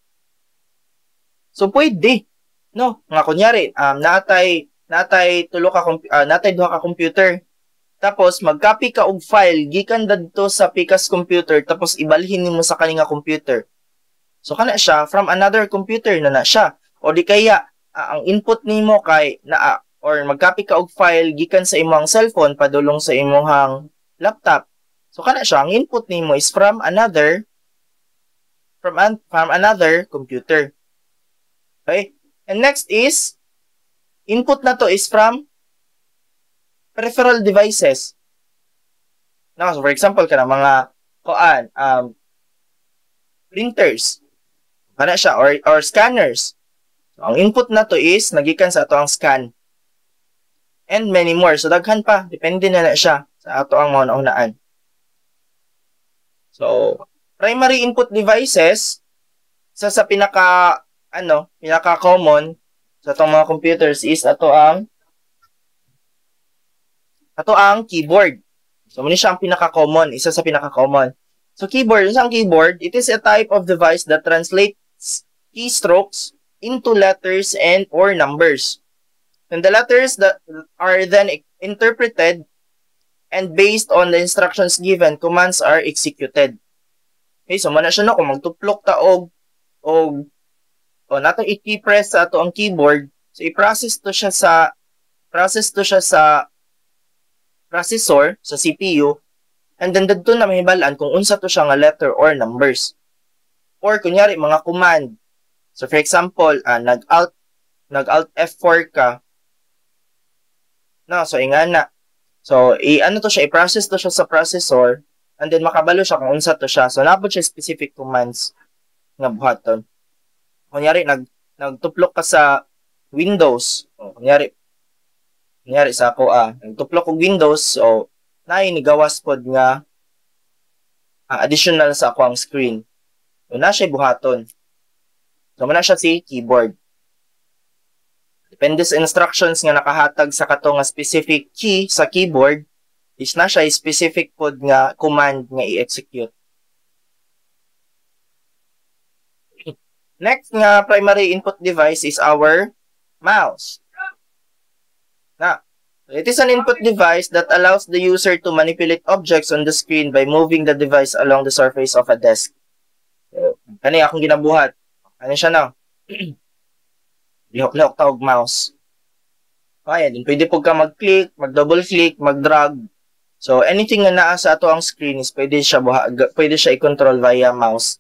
So pwede, no? Nga kunyari, um natay natay tulo ka uh, natay duha ka computer. Tapos mag-copy ka og file gikan dadto sa pikas computer tapos ibalhin nimo sa kani nga computer. So kana siya from another computer na na siya. O di kaya uh, ang input nimo kay na uh, or mag-copy ka og file gikan sa imong cellphone padulong sa imong laptop. So kana siya ang input nimo is from another from an, from another computer. Okay? And next is input na to is from peripheral devices. Now, so for example kana mga kuan um printers. Kana siya or or scanners. So, ang input na to is nagikan sa ato ang scan. And many more. So daghan pa, depende na na siya sa ato ang mauna-unaan. So, primary input devices, sa sa pinaka, ano, pinaka-common sa itong mga computers is ato ang ato ang keyboard. So, muna siya ang pinaka-common, isa sa pinaka-common. So, keyboard, isa ang keyboard, it is a type of device that translates keystrokes into letters and or numbers. And the letters that are then interpreted and based on the instructions given, commands are executed. Okay, so mana siya no, kung magtuplok ta og og o natong i-key-press sa ato ang keyboard, so i-process to siya sa process to siya sa processor sa C P U, and then dito na mahibalaan kung unsa to siya nga letter or numbers. Or kunyari mga command. So for example, uh, nag-alt nag-alt F four ka. No, so ingana. So i-ano to siya, i-process to siya sa processor, and then makabalo siya kung unsa to siya. So napod siya specific commands nga buhaton. Kunyari nag nagtuplok ka sa Windows. O, kunyari kunyari sa ako ah, nagtuplok og Windows, so naay ni gawas pod nga uh, additional sa ako ang screen. So na siya buhaton. So muna siya si keyboard. Depende sa instructions nga nakahatag sa kato nga specific key sa keyboard, is na siya specific pod nga command nga i-execute. Next nga primary input device is our mouse. Na, it is an input device that allows the user to manipulate objects on the screen by moving the device along the surface of a desk. So, kani akong ginabuhat. Ano siya na? Lihok-lihok tawag mouse. Kaya din, pwede po ka mag-click, mag-double click, mag-drag. So, anything na naa sa ato ang screen is pwede siya, buha, pwede siya i-control via mouse.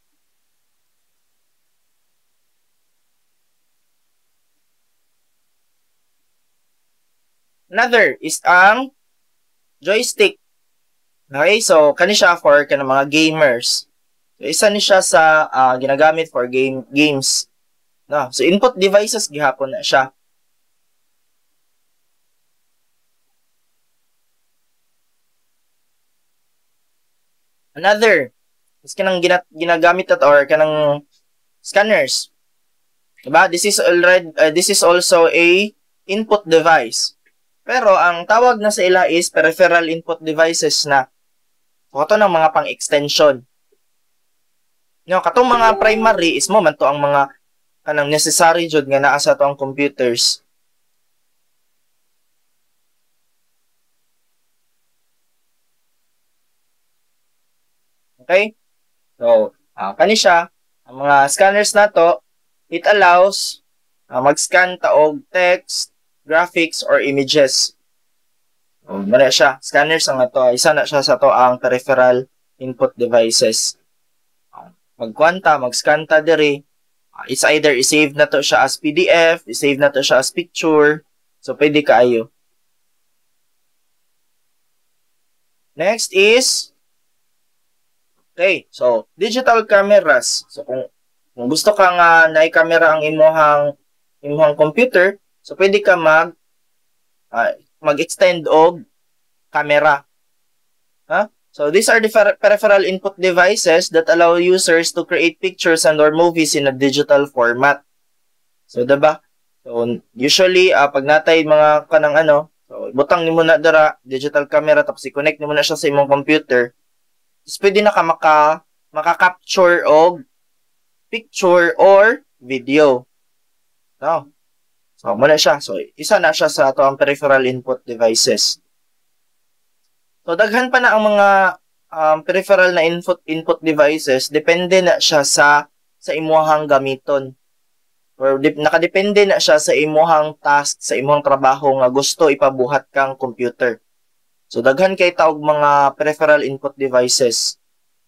Another is ang joystick. Okay, so kani siya for kanang mga gamers. So, isa ni siya sa uh, ginagamit for game games. No, so input devices gihapon na siya. Another is kanang gina, ginagamit at or kanang scanners. Diba? This is already uh, this is also a input device. Pero ang tawag na sa ila is peripheral input devices na. So, ito ng mga pang-extension. No, katong mga primary is mo man to ang mga kanang necessary jud nga naa sa to ang computers. Okay? So, uh, kani siya, ang mga scanners na to, it allows uh, mag-scan taog text, graphics, or images. So, muna siya. Scanners ang ito. Isa na siya sa to ang peripheral input devices. Magkwanta, mag-scan ta diri. Uh, it's either i-save na to siya as P D F, i-save na to siya as picture. So, pwede kaayo. Next is, okay, so, digital cameras. So, kung, kung gusto ka nga na-camera ang imuhang, imuhang computer, so, pwede ka mag, uh, mag-extend og camera. Huh? So, these are the peripheral input devices that allow users to create pictures and or movies in a digital format. So, diba? So, usually, uh, pag natay mga kanang ano, so, butang ni mo na dara, digital camera, tapos i-connect ni mo na siya sa imong computer, tapos pwede na ka maka, maka-capture og picture or video. No? So, muna siya. So, isa na siya sa ito ang peripheral input devices. So, daghan pa na ang mga um, peripheral na input input devices. Depende na siya sa sa imuhang gamiton. Or dip, nakadepende na siya sa imuhang task, sa imuhang trabaho nga gusto ipabuhat kang computer. So, daghan kay taog mga peripheral input devices.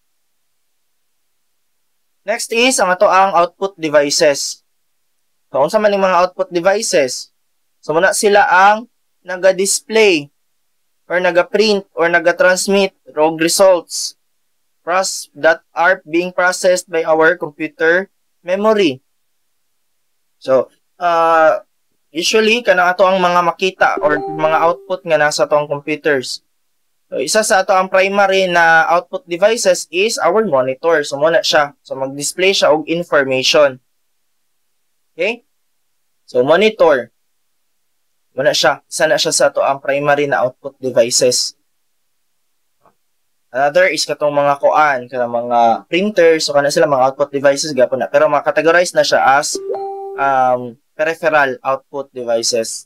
Next is, ang ito ang output devices. So, unsa man yung mga output devices? So, muna sila ang naga-display or naga-print or naga-transmit raw results that are being processed by our computer memory. So, uh, usually, kanang ato ang mga makita or mga output nga nasa atong computers. So, isa sa ato ang primary na output devices is our monitor. So, muna siya. So, mag-display siya og information. Okay? So, monitor. Muna siya. Isa na siya sa ito ang primary na output devices. Another is katong mga kuan, kanang mga printers, so kana sila mga output devices gapon na. Pero makategorize na siya as um, peripheral output devices.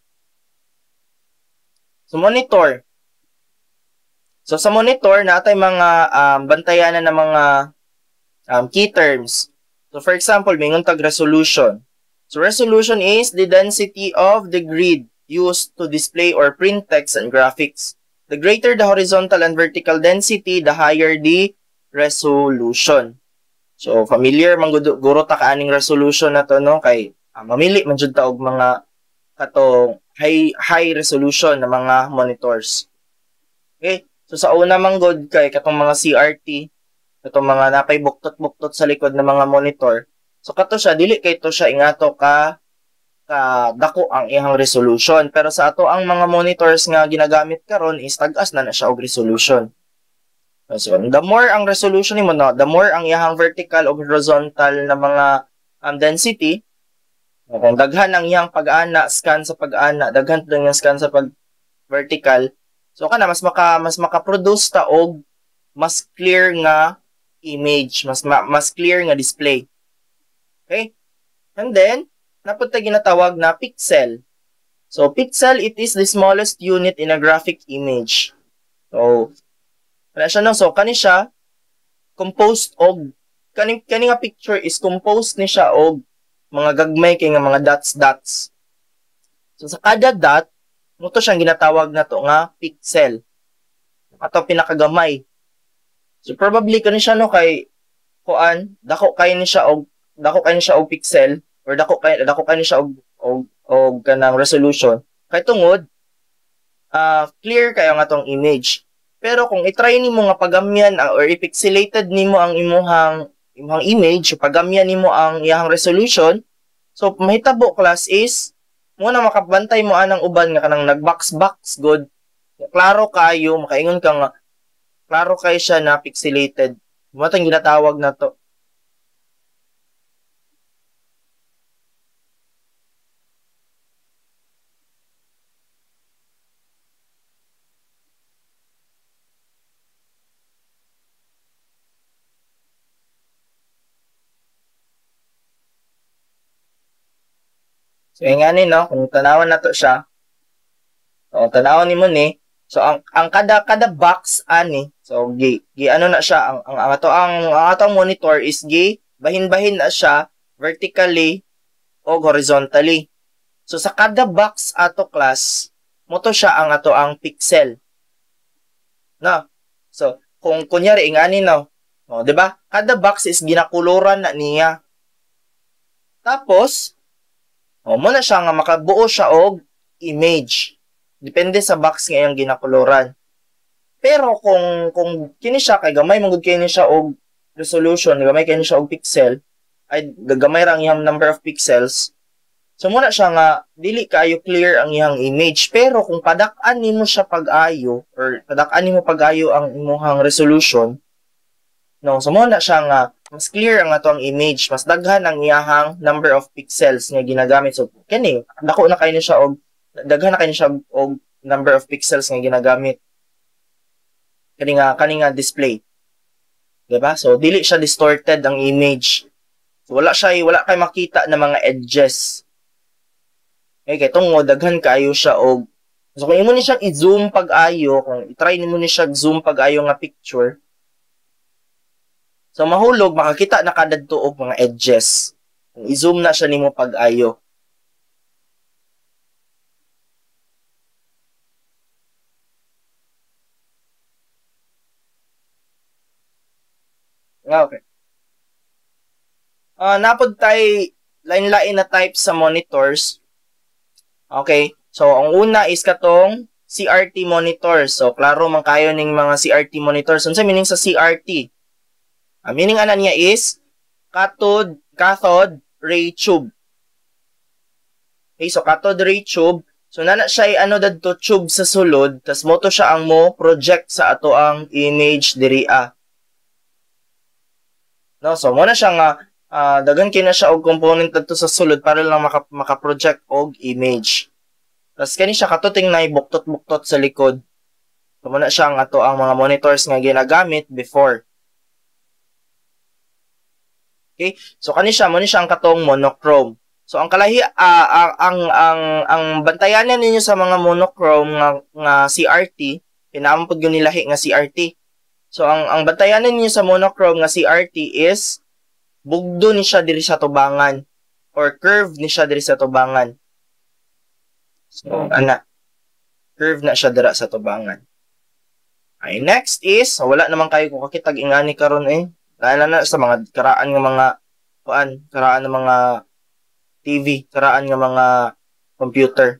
So, monitor. So, sa monitor, natay mga um, bantayanan ng mga um, key terms. So, for example, may nguntag resolution. So, resolution is the density of the grid used to display or print text and graphics. the greater the horizontal and vertical density, the higher the resolution. So, familiar man guro ta kaaning resolution na to, no? Kay ah, mamili man jud ta og mga katong high high resolution na mga monitors. Okay? So, sa una man gud kay katong mga C R T, katong mga napay buktot-buktot sa likod ng mga monitor. So, kato siya, dili kay to siya ingato ka ka dako ang iyang resolution. Pero sa ato ang mga monitors nga ginagamit karon is tag-as na na siya og resolution. So, the more ang resolution nimo, no, the more ang iyang vertical o horizontal na mga um, density. Kung daghan ang iyang pag-ana, scan sa pag-ana, daghan din yung scan sa pag-vertical. So, kana mas maka mas maka-produce ta og mas clear nga image, mas ma mas clear nga display. Okay? And then, napunta ginatawag na pixel. So, pixel, it is the smallest unit in a graphic image. So, wala siya, no? So, kani siya, composed og, kani, kani nga picture is composed ni siya og mga gagmay kay nga mga dots-dots. So, sa kada dot, muto siyang ginatawag na to nga pixel. Ato pinakagamay. So, probably kani siya, no, kay, kuan, dako kay ni siya og, dako kay ni siya og pixel, or dako kay dako kay ni siya og og og kanang resolution kay tungod uh, clear kayo nga tong image. Pero kung i-try nimo nga pagamyan uh, or i-pixelated nimo ang imuhang imong image, pagamyan nimo ang iyang resolution, so mahitabo class is mo na makabantay mo anang uban nga kanang nagbox-box good. Klaro kayo, makaingon ka nga klaro kay siya na pixelated. Mo tang ginatawag na to. So, yung nga ni, no? Kung tanawan na to siya, o, tanawan ni mo ni, so, ang, ang kada, kada box, ani, so, gi, gi, ano na siya, ang, ang, ang, ato, ang, ang atong monitor is, gi, bahin-bahin na siya, vertically, o horizontally. So, sa kada box ato class, mo to siya ang ato ang pixel. No? So, kung kunyari, ingani, no? O, diba? Kada box is ginakuluran na niya. Tapos, o, mo na siya nga makabuo siya og image. Depende sa box nga yung ginakuluran. Pero kung kung kini siya kay gamay mangud kini siya og resolution, gamay kini siya og pixel, ay gagamay ra ang iyang number of pixels. So mo na siya nga dili kaayo clear ang iyang image. Pero kung padak-an nimo siya pag-ayo or padak-an nimo pag-ayo ang imong resolution, no, so mo na siya nga mas clear ang ato ang image, mas daghan ang iyahang number of pixels nga ginagamit. So, kani, dako na kayo ni siya og daghan na kayo ni siya og number of pixels nga ginagamit. Kani nga, kani nga display. Diba? So, dili siya distorted ang image. So, wala siya, wala kayo makita na mga edges. Okay, kaya itong daghan kayo siya og so, kung imo ni siya i-zoom pag-ayo, kung i-try nimo ni siya zoom pag-ayo nga picture, so, mahulog, makakita na kadadto og mga edges. I-zoom na siya nimo pag-ayo. Okay. Uh, napod tay lain-lain na type sa monitors. Okay. So, ang una is katong C R T monitors. So, klaro man kayo ning mga C R T monitors. Unsa meaning sa C R T? Ang meaning ana niya is cathode, cathode ray tube. Okay, so cathode ray tube. So nana siya ay ano dadto tube sa sulod, tas mo to siya ang mo project sa ato ang image diri a. No, so mo na siya nga uh, daghan kay na siya og component dadto sa sulod para lang maka, maka-project og image. Tas kani siya katuting nay buktot-buktot sa likod. So mo na siya ang ato ang mga monitors nga ginagamit before. Okay? So kani siya mo ni siya ang katong monochrome. So ang kalahi uh, ang ang ang ang bantayanan ninyo sa mga monochrome nga, nga C R T, pinamapod gyud nilahi nga C R T. So ang ang bantayanan ninyo sa monochrome nga C R T is bugdo ni siya diri sa tubangan or curve ni siya diri sa tubangan. So ana curve na siya dira sa tubangan. Ay, next is, so wala naman kayo kung kakitag ingani karon eh. Dahil na sa mga karaan ng mga kuan, karaan ng mga T V, karaan ng mga computer.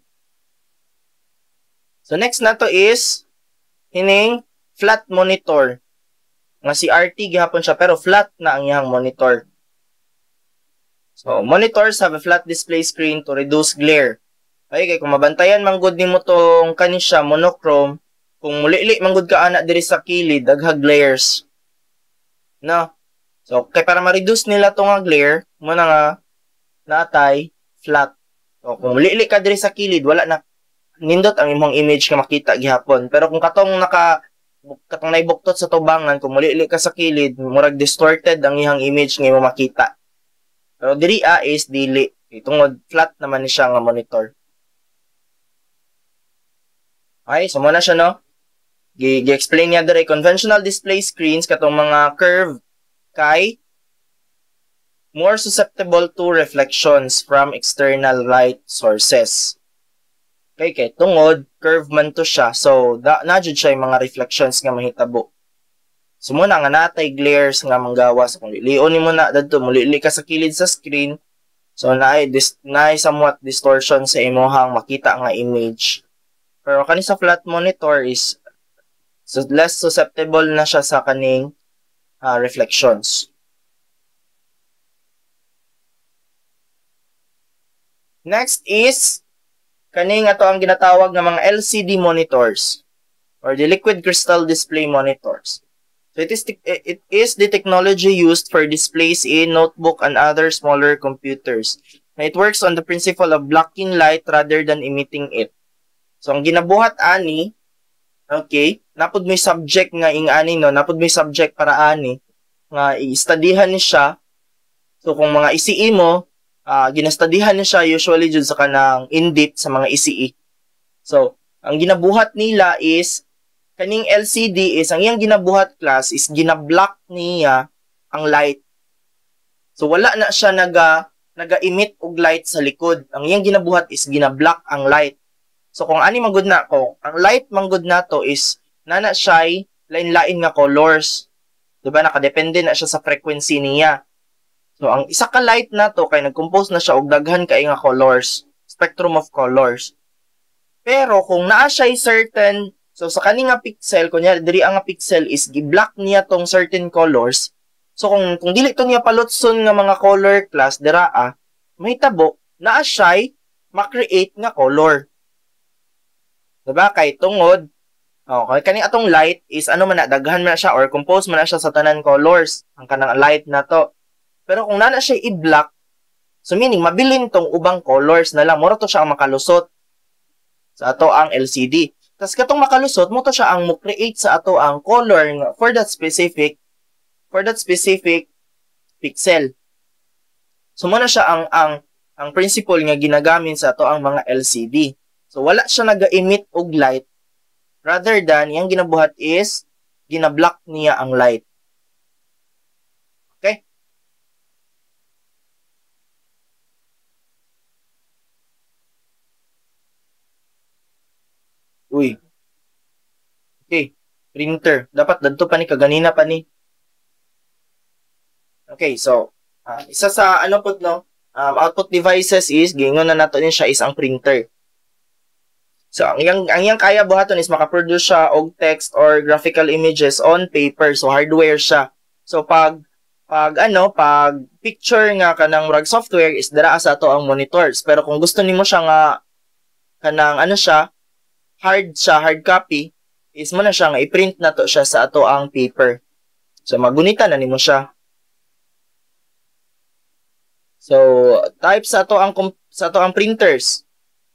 So next na to is hining flat monitor. Nga si R T gihapon siya pero flat na ang iyang monitor. So monitors have a flat display screen to reduce glare. Okay, kay kung mabantayan manggod nimo tong kani siya monochrome, kung mulili manggod ka ana diri sa kilid daghag glares. No. So kay para ma-reduce nila tong glare, mo na nga natay flat. So kung mulili ka diri sa kilid wala na nindot ang imong image nga makita gihapon. Pero kung katong naka katong naibuktot sa tubangan, kung mulili ka sa kilid, murag distorted ang ihang image nga imo makita. Pero diri a is dili. Tungod flat naman ni siya nga monitor. Okay, so muna siya no. Gi-explain niya diri conventional display screens katong mga curve kay more susceptible to reflections from external light sources. Okay, kay tungod curve man to siya. So da na jud siya yung mga reflections nga mahitabo. So muna nga natay glares nga manggawas kung lilion nimo na dadto mulili ka sa kilid sa screen. So naay dis naay somewhat distortion sa imong makita nga image. Pero kani sa flat monitor is so less susceptible na siya sa kaning uh, reflections. Next is kaning ato ang ginatawag nga mga L C D monitors or the liquid crystal display monitors. So it is it is the technology used for displays in notebook and other smaller computers. And it works on the principle of blocking light rather than emitting it. So ang ginabuhat ani, okay, napud may subject nga ing ani no, napud may subject para ani nga i-studyhan ni siya. So kung mga I C E mo, uh, ginastudyhan ni siya usually jud sa kanang in-depth sa mga I C E. So ang ginabuhat nila is kaning L C D is ang iyang ginabuhat class is ginablock niya ang light. So wala na siya naga naga-emit og light sa likod. Ang iyang ginabuhat is ginablock ang light. So kung ani manggod na ko, ang light manggod nato is nana siya lain-lain nga colors. Diba nakadepende na siya sa frequency niya. So ang isa ka light nato kay nag-compose na siya og daghan kay nga colors, spectrum of colors. Pero kung naa siya certain, so sa kani nga pixel, kunya diri ang nga pixel is gi-block niya tong certain colors. So kung kung dili to niya palutson nga mga color class dira ah, mahitabo naa siya ma-create nga color. Diba? Kay tungod, okay, kani atong light is ano man na, daghan man na siya or compose man na siya sa tanan colors, ang kanang light na to. Pero kung nana siya i-block, so meaning, mabilin tong ubang colors na lang, mura to siya ang makalusot sa ato ang L C D. Tapos katong makalusot, mo to siya ang mo-create sa ato ang color for that specific, for that specific pixel. So muna siya ang, ang, ang principle nga ginagamit sa ato ang mga L C D. So, wala siya naga-emit og light. Rather than, yung ginabuhat is, ginablock niya ang light. Okay? Uy. Okay. Printer. Dapat dadto pa ni, kaganina pa ni. Okay, so, uh, isa sa, ano po, no? Um, output devices is, gingon na nato niya siya is ang printer. So, ang yang ang yang kaya buhaton is makaproduce siya og text or graphical images on paper. So, hardware siya. So, pag pag ano, pag picture nga kanang rag software is dara sa ato ang monitors. Pero kung gusto nimo siya nga kanang ano siya, hard siya, hard copy, is mo na siya nga i-print na to siya sa ato ang paper. So, magunita na nimo siya. So, type sa ato ang sa ato ang printers.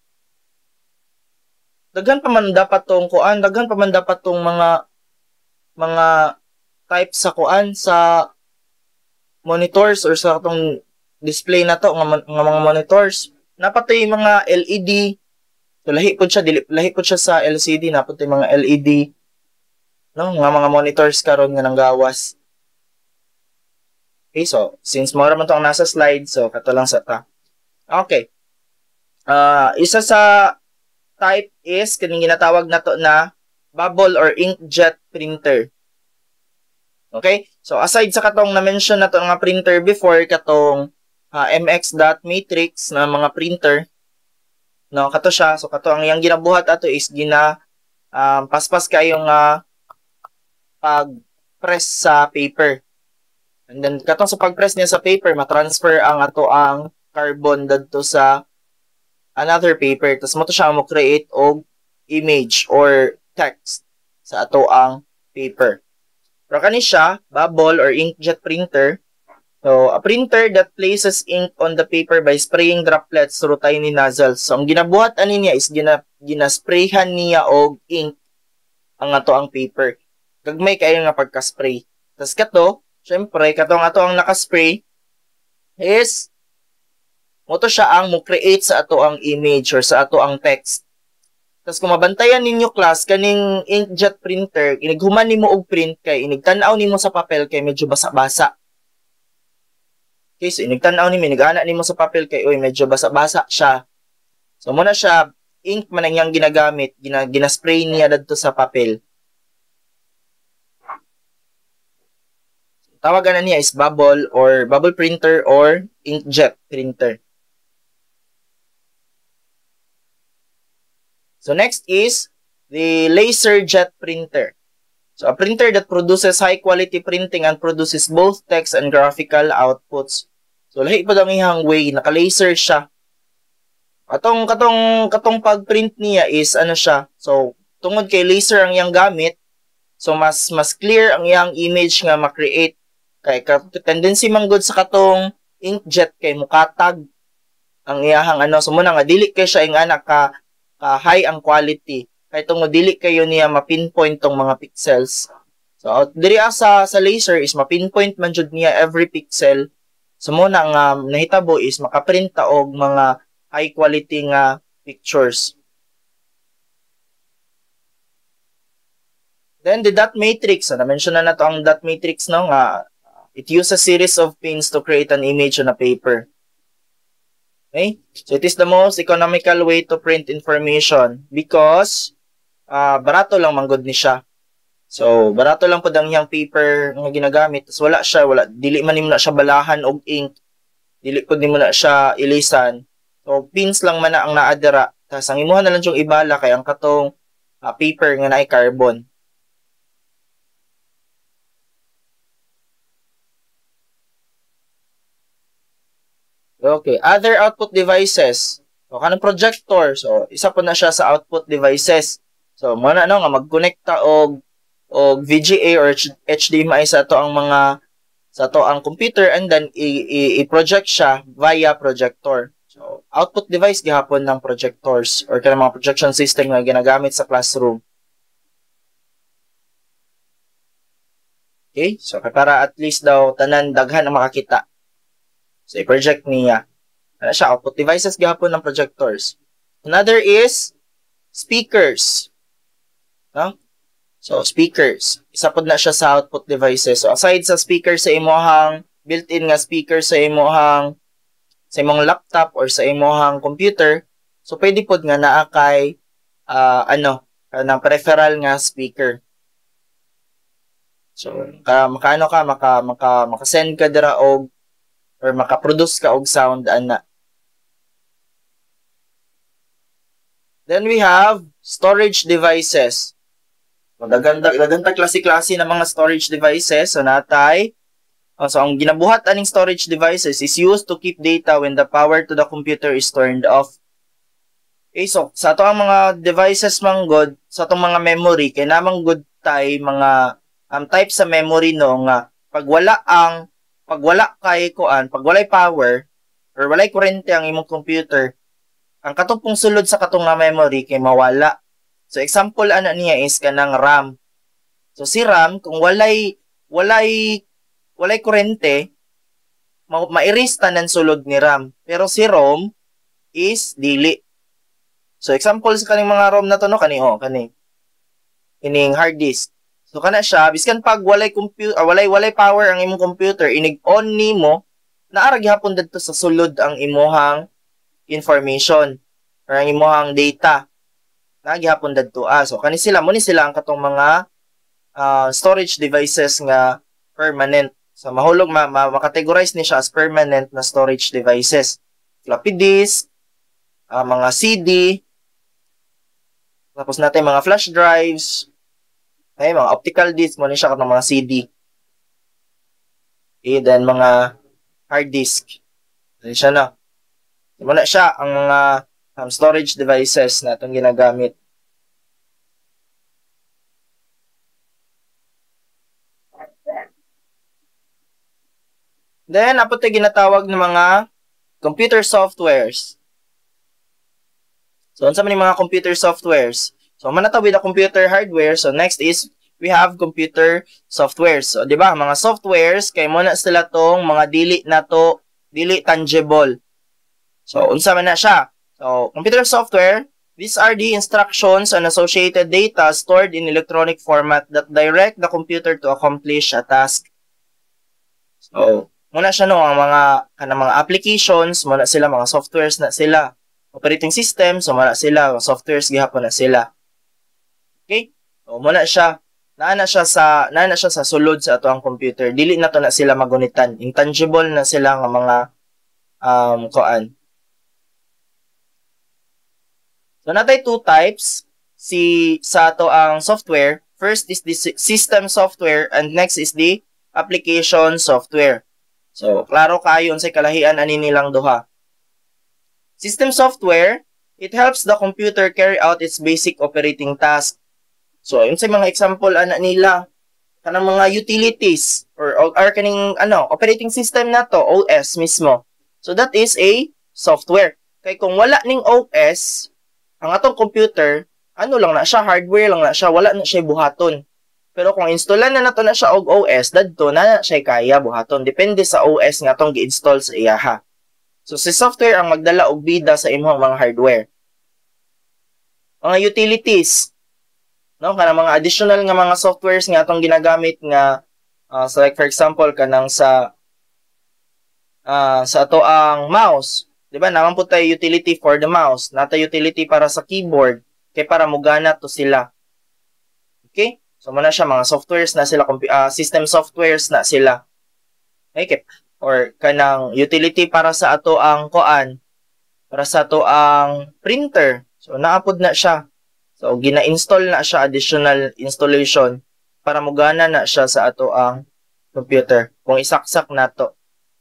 Daghan pa man dapat tong kuan, daghan pa man dapat tong mga mga type sa kuan sa monitors or sa atong display na to nga, nga mga monitors. Napatoy mga L E D. So lahi pud siya dili lahi pud siya sa L C D, napatoy mga L E D. No, nga mga monitors karon nga nanggawas. Okay, so since mora man to ang nasa slide, so kato lang sa ta. Okay. Uh, isa sa type is kaning ginatawag nato na bubble or inkjet printer. Okay? So aside sa katong na-mention na to nga printer before, katong uh, M X dot matrix na mga printer, no, kato siya. So kato ang yang ginabuhat ato is gina um, paspas kayo nga pag-press sa paper. And then katong sa pag-press niya sa paper, ma-transfer ang ato ang carbon dadto sa another paper. Tapos mo to siya mo create og image or text sa ato ang paper. Pero kani siya, bubble or inkjet printer. So, a printer that places ink on the paper by spraying droplets through tiny nozzles. So, ang ginabuhat ani niya is gina, ginasprayhan niya og ink ang ato ang paper. Gagmay kayo nga pagka-spray. Tapos kato, syempre, kato ang ato ang nakaspray is mo to siya ang mo create sa ato ang image or sa ato ang text. Tapos kung mabantayan ninyo class, kaning inkjet printer, inighuman nimo og print kay inigtanaw nimo sa papel kay medyo basa-basa. Okay, so inigtanaw nimo, inigana nimo sa papel kay oy medyo basa-basa siya. So muna siya, ink man ang iyang ginagamit, gina, ginaspray niya dadto sa papel. Tawagan na niya is bubble or bubble printer or inkjet printer. So next is the laser jet printer. So a printer that produces high quality printing and produces both text and graphical outputs. So lahi pa ang ihang way, naka-laser siya. Atong katong katong pag-print niya is ano siya. So tungod kay laser ang iyang gamit, so mas mas clear ang iyang image nga ma-create. Kay tendency man gud sa katong inkjet kay mukatag ang iyahang ano. So muna nga dili kay siya ing anak ka Uh, high ang quality kay tungod dili kayo niya ma-pinpoint tong mga pixels. So out diri sa sa laser is ma-pinpoint man jud niya every pixel. So muna nga um, nahitabo is maka-print ta og mga high quality nga pictures. Then the dot matrix, so na-mention na nato ang dot matrix no nga it uses a series of pins to create an image on a paper. Okay? So it is the most economical way to print information because uh, barato lang manggod ni siya. So barato lang pud ang iyang paper nga ginagamit. Tas wala siya, wala dili man nimo na siya balahan og ink. Dili pud nimo na siya ilisan. So pins lang man na ang naadira. Tas ang imuha na lang yung ibala kay ang katong uh, paper nga naay carbon. Okay, other output devices. So, kanang projector. So, isa po na siya sa output devices. So, muna no, nga mag-connecta og og V G A or H D M I sa to ang mga sa to ang computer and then i-project siya via projector. So, output device gihapon ng projectors or kanang mga projection system na ginagamit sa classroom. Okay? So, para at least daw tanan daghan ang makakita. So, i-project niya. Ano siya? Output devices gahapon ng projectors. Another is speakers. No? So, speakers. Isa pod na siya sa output devices. So, aside sa speaker sa imuhang built-in nga speaker sa imuhang sa imong laptop or sa imuhang computer, so pwede pod nga naa kay uh, ano, kanang peripheral nga speaker. So, ka makaano ka maka maka maka-send ka dira og or maka-produce ka og sound ana. Then we have storage devices. So, daganda daganda klase-klase ng mga storage devices. So natay oh, so ang ginabuhat aning storage devices is used to keep data when the power to the computer is turned off. Okay, so sa ato ang mga devices manggod, sa atong mga memory kay namang good tay mga um, type sa memory no nga pag wala ang pag wala kay kuan, pag walay power or walay kuryente ang imong computer, ang katong sulod sa katong nga memory kay mawala. So example ana niya is kanang RAM. So si RAM kung walay walay walay kuryente, ma ma-erase tanan sulod ni RAM. Pero si ROM is dili. So example sa kaning mga ROM na to no kani oh kani kining hard disk. So kana siya biskan pag walay computer uh, walay walay power ang imong computer inig-on nimo naara gihapon didto sa sulod ang imuhang information or ang imuhang data. nagihapon dadto ah. So kani sila mo ni sila ang katong mga uh, storage devices nga permanent. So mahulog ma, ma makategorize ni siya as permanent na storage devices. Floppy disk, uh, mga C D, tapos natin mga flash drives, ay mga optical disk mo ni siya katong mga C D. Okay, then mga hard disk. Then siya na. Muna siya ang mga um, storage devices na itong ginagamit. Then, apo tayo ginatawag ng mga computer softwares. So, unsa man yung mga computer softwares? So, manataw with the computer hardware. So, next is, we have computer softwares. So, di ba, mga softwares, kay muna sila tong mga dili na to, dili tangible. So, unsa man na siya? So, computer software, these are the instructions and associated data stored in electronic format that direct the computer to accomplish a task. So, muna siya no, ang mga, kanang mga applications, muna sila, mga softwares na sila. Operating system, so muna sila, mga softwares, gihapon na sila. Okay? So, muna siya, naana siya sa, naana siya sa sulod sa ato ang computer. Dili na to na sila magunitan. Intangible na sila ng mga, um, koan. So, natay two types si sa ato ang software. First is the system software and next is the application software. So, klaro kayo sa kalahian ani nilang duha. System software, it helps the computer carry out its basic operating task. So, yun sa mga example ana nila kanang mga utilities or or kaning ano, operating system na to, O S mismo. So, that is a software. Kay kung wala ning O S, ang atong computer, ano lang na siya, hardware lang na siya, wala na siya buhaton. Pero kung installan na nato na siya og O S, dadto na na siya kaya buhaton. Depende sa O S nga atong gi-install sa iyaha. So, si software ang magdala og bida sa imong mga hardware. Mga utilities, no, kanang mga additional nga mga softwares nga atong ginagamit nga, uh, so like for example, kanang sa, uh, sa ato ang mouse. Diba, naman po tayo utility for the mouse. Nata utility para sa keyboard. Kaya para mugana to sila. Okay? So, muna siya, mga softwares na sila, uh, system softwares na sila. Okay? Or, kanang utility para sa ato ang koan. Para sa ato ang printer. So, naapod na siya. So, gina-install na siya, additional installation. Para mugana na siya sa ato ang computer. Kung isaksak na to.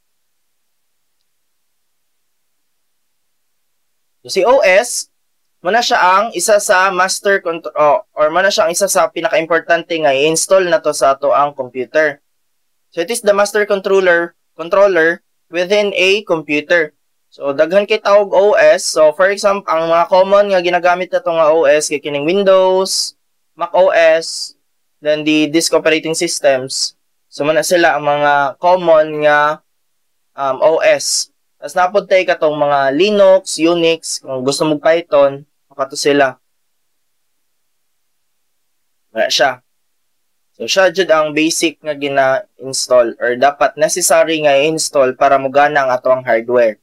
So, si O S, muna siya ang isa sa master control, oh, or muna siya ang isa sa pinaka-importante nga i-install na to sa ato ang computer. So, it is the master controller controller within a computer. So, daghan kay tawag O S. So, for example, ang mga common nga ginagamit na to nga O S kay kining Windows, Mac O S, then the disk operating systems. So, muna sila ang mga common nga um, O S. Tapos napod tayo katong mga Linux, Unix, kung gusto mong Python, makato sila. Wala siya. So, siya dyan ang basic nga gina-install or dapat necessary nga i-install para mugana ang ato ang hardware.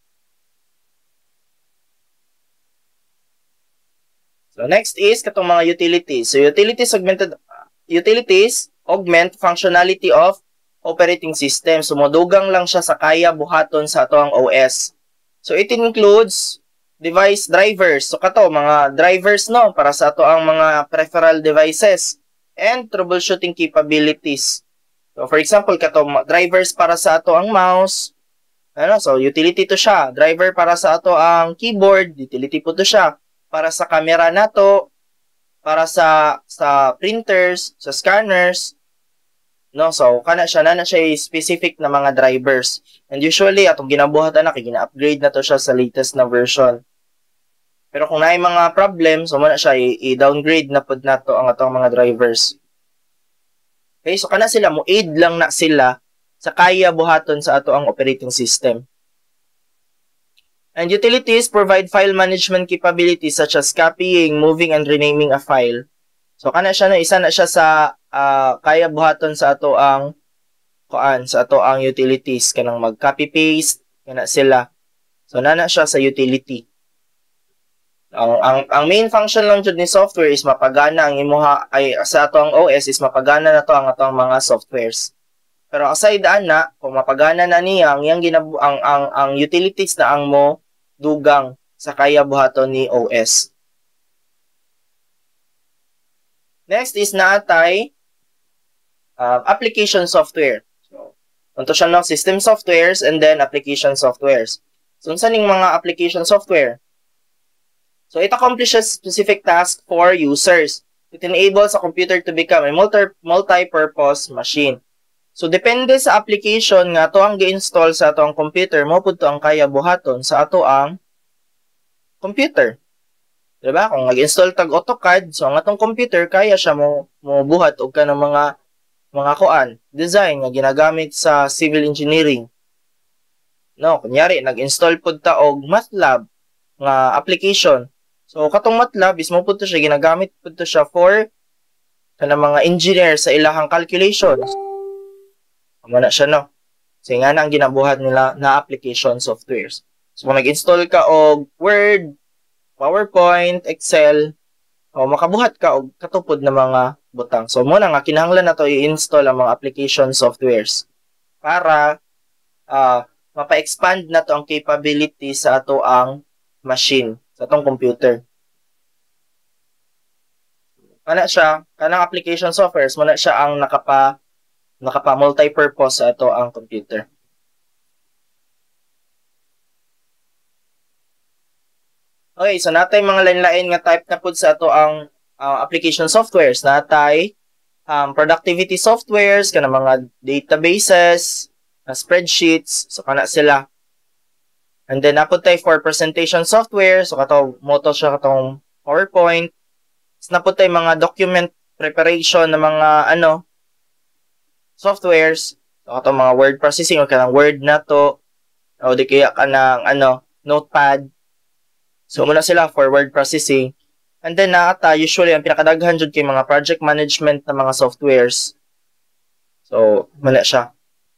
So, next is katong mga utilities. So, utilities augmented, utilities augment functionality of operating system. So, modugang lang siya sa kaya buhaton sa ato ang O S. So, it includes device drivers. So, kato, mga drivers, no, para sa ato ang mga peripheral devices and troubleshooting capabilities. So, for example, kato, drivers para sa ato ang mouse. Ano, so, utility to siya. Driver para sa ato ang keyboard. Utility po to siya. Para sa camera nato, para sa sa printers, sa scanners, no, so kana siya na na siya specific na mga drivers. And usually atong ginabuhatan na kay gina-upgrade na to siya sa latest na version. Pero kung naay mga problem, so muna siya i-downgrade na pud nato ang atong mga drivers. Okay, so kana sila mo aid lang na sila sa kaya buhaton sa ato ang operating system. And utilities provide file management capabilities such as copying, moving, and renaming a file. So kana siya na isa na siya sa Uh, kaya buhaton sa ato ang kuan sa ato ang utilities kanang mag copy paste kana sila. So nana siya sa utility. Ang, ang, ang main function lang jud ni software is mapagana ang imuha ay sa ato ang O S is mapagana na to ang ato ang mga softwares. Pero aside ana, kung mapagana na niya ang yang ginabu ang, ang ang utilities na ang mo dugang sa kaya buhaton ni O S. Next is naatay uh, application software. So, unto siya ng system softwares and then application softwares. So, unsa ning mga application software? So, it accomplishes specific task for users. It enables a computer to become a multi multi-purpose machine. So, depende sa application nga to ang gi-install sa ato ang computer, mo pud to ang kaya buhaton sa ato ang computer. Diba? Kung nag-install tag AutoCAD, so ang atong computer, kaya siya mo, mo buhat og ka ng mga mga kuan, design nga ginagamit sa civil engineering. No, kunyari, nag-install pud ta og MATLAB nga application. So, katong MATLAB is mo pud to siya, ginagamit pud to siya for kanang mga engineer sa ilahang calculations. Amo na siya, no? So, nga na ang ginabuhat nila na application softwares. So, kung nag-install ka og Word, PowerPoint, Excel, o makabuhat ka og katupod na mga butang. So, muna nga, kinahanglan na to i-install ang mga application softwares para uh, mapa-expand na to ang capability sa ato ang machine, sa atong computer. Kana siya, kanang application softwares, muna siya ang nakapa nakapa multi-purpose sa ato ang computer. Okay, so natay mga lain-lain nga type na pud sa ato ang uh, application softwares. Natay um, productivity softwares, kana mga databases, uh, spreadsheets, so kana sila. And then napod tay for presentation software, so kato moto siya katong PowerPoint. So napod tay mga document preparation na mga ano softwares, so kato mga word processing o kanang Word na to, o di kaya kanang ano Notepad. So muna sila for word processing. And then naata usually ang pinakadaghan jud kay mga project management na mga softwares. So muna siya.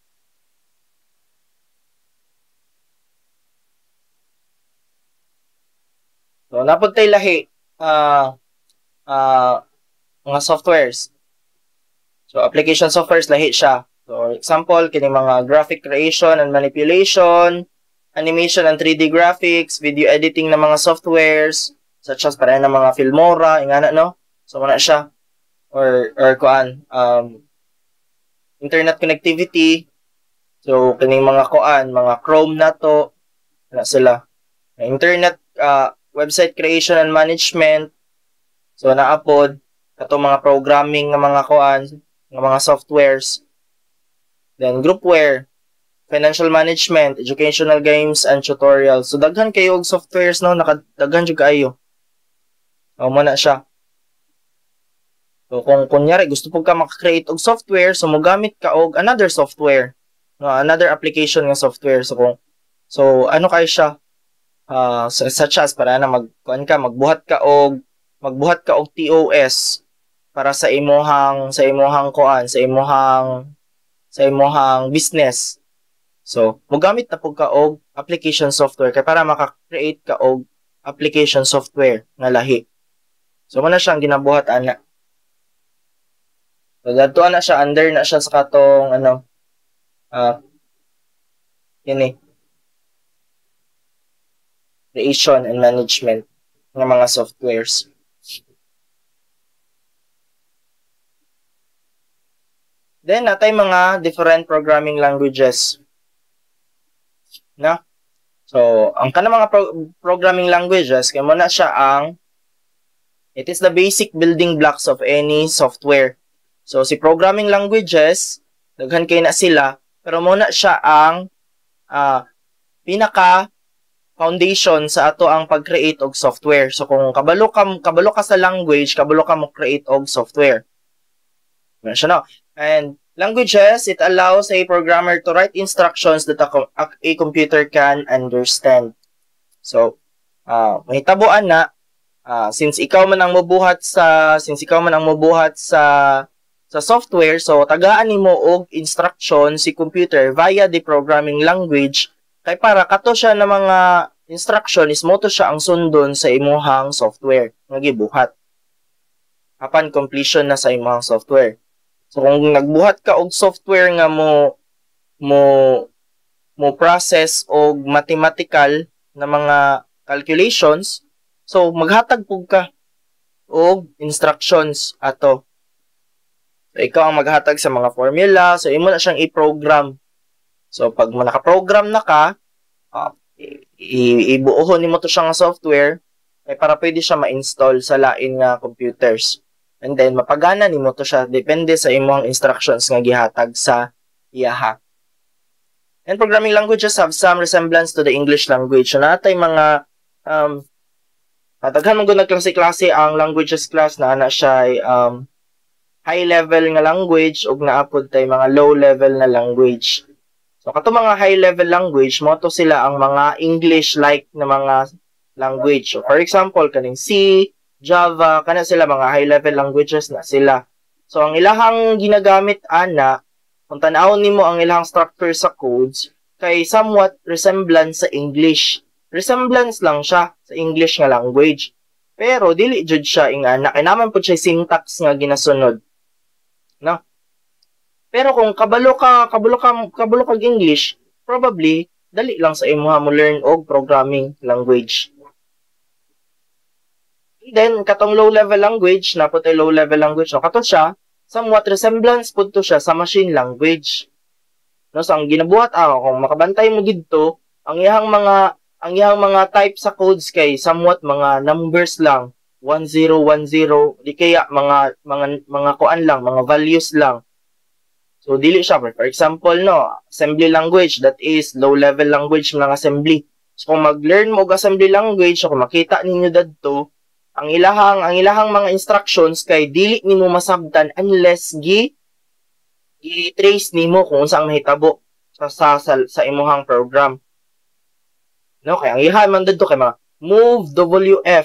So, napod tayo lahi uh, uh, mga softwares. So, application softwares lahi siya. So, example, kini mga graphic creation and manipulation, animation and three D graphics, video editing na mga softwares, such as para na mga Filmora, ingana, no? So, muna siya. Or, or kuan, um, internet connectivity. So, kini mga kuan, mga Chrome na to, na sila. Internet, uh, website creation and management. So, naapod kato mga programming ng mga kuan, ng mga softwares. Then, groupware, financial management, educational games, and tutorials. So, daghan kayo og softwares, no? Nakadaghan jud kayo. O, muna siya. So, kung kunyari, gusto po ka makakreate og software, so, mogamit ka og another software. No? Another application ng software. So, kung, so, ano kayo siya? Uh, such as para na magkuan ka magbuhat ka og magbuhat ka og T O S para sa imuhang sa imuhang kuan sa imuhang sa imuhang business. So mogamit na pud ka og application software kay para maka-create ka og application software nga lahi. So mo na siyang ginabuhat ana. So dadto na siya under na siya sa katong ano ah uh, kini creation and management ng mga softwares. Then, natay mga different programming languages. Na? So, ang kanang mga pro programming languages, kaya mo na siya ang it is the basic building blocks of any software. So, si programming languages, daghan kay na sila, pero mo na siya ang uh, pinaka foundation sa ato ang pag-create og software. So kung kabalo ka kabalo ka sa language, kabalo ka mo create og software. Ano siya, no? And languages, it allows a programmer to write instructions that a, a computer can understand. So, uh, mahitabuan na uh, since ikaw man ang mobuhat sa since ikaw man ang mobuhat sa sa software, so tagaan nimo og instruction si computer via the programming language kay para kato siya na mga instruction is mo to siya ang sundon sa imuhang software nga gibuhat apan completion na sa imuhang software. So kung nagbuhat ka og software nga mo mo mo process og mathematical na mga calculations, so maghatag pug ka og instructions ato. So ikaw ang maghatag sa mga formula, so imo na siyang i-program. So pag mo naka-program na ka, uh, ibuohon nimo to siya nga software ay para pwede siya ma-install sa lain nga computers. And then mapagana nimo to siya depende sa imong instructions nga gihatag sa iyaha. And programming languages have some resemblance to the English language. So natay mga um daghan man gud nagklase-klase ang languages class na ana siya ay um, high level nga language ug naapod tay mga low level na language. So kato mga high level language mo to sila ang mga English like na mga language. So for example kaning C, Java, kana sila mga high level languages na sila. So ang ilahang ginagamit ana kung tan-awon nimo ang ilahang structure sa codes kay somewhat resemblance sa English. Resemblance lang siya sa English nga language. Pero dili jud siya ing ana kay naman pud siya syntax nga ginasunod. No? Pero kung kabalo ka, kabalo ka, kabalo kag English, probably dali lang sa imuha mo learn og programming language. And then katong low level language, na pud low level language, no kato siya somewhat resemblance pud to siya sa machine language. No, so ang ginabuhat ako kung makabantay mo didto, ang iyang mga ang iyang mga type sa codes kay somewhat mga numbers lang, one zero one zero, di kaya mga mga mga kuan lang, mga values lang. So dili siya for example no, assembly language, that is low level language ng assembly. So kung mag-learn mo og assembly language, so kung makita ninyo dadto, ang ilahang ang ilahang mga instructions kay dili nimo masabtan unless gi i-trace nimo kung unsa ang mahitabo sa sa, sa, sa imuhang program. No, kay ang ilahan man dadto kay mga move W F,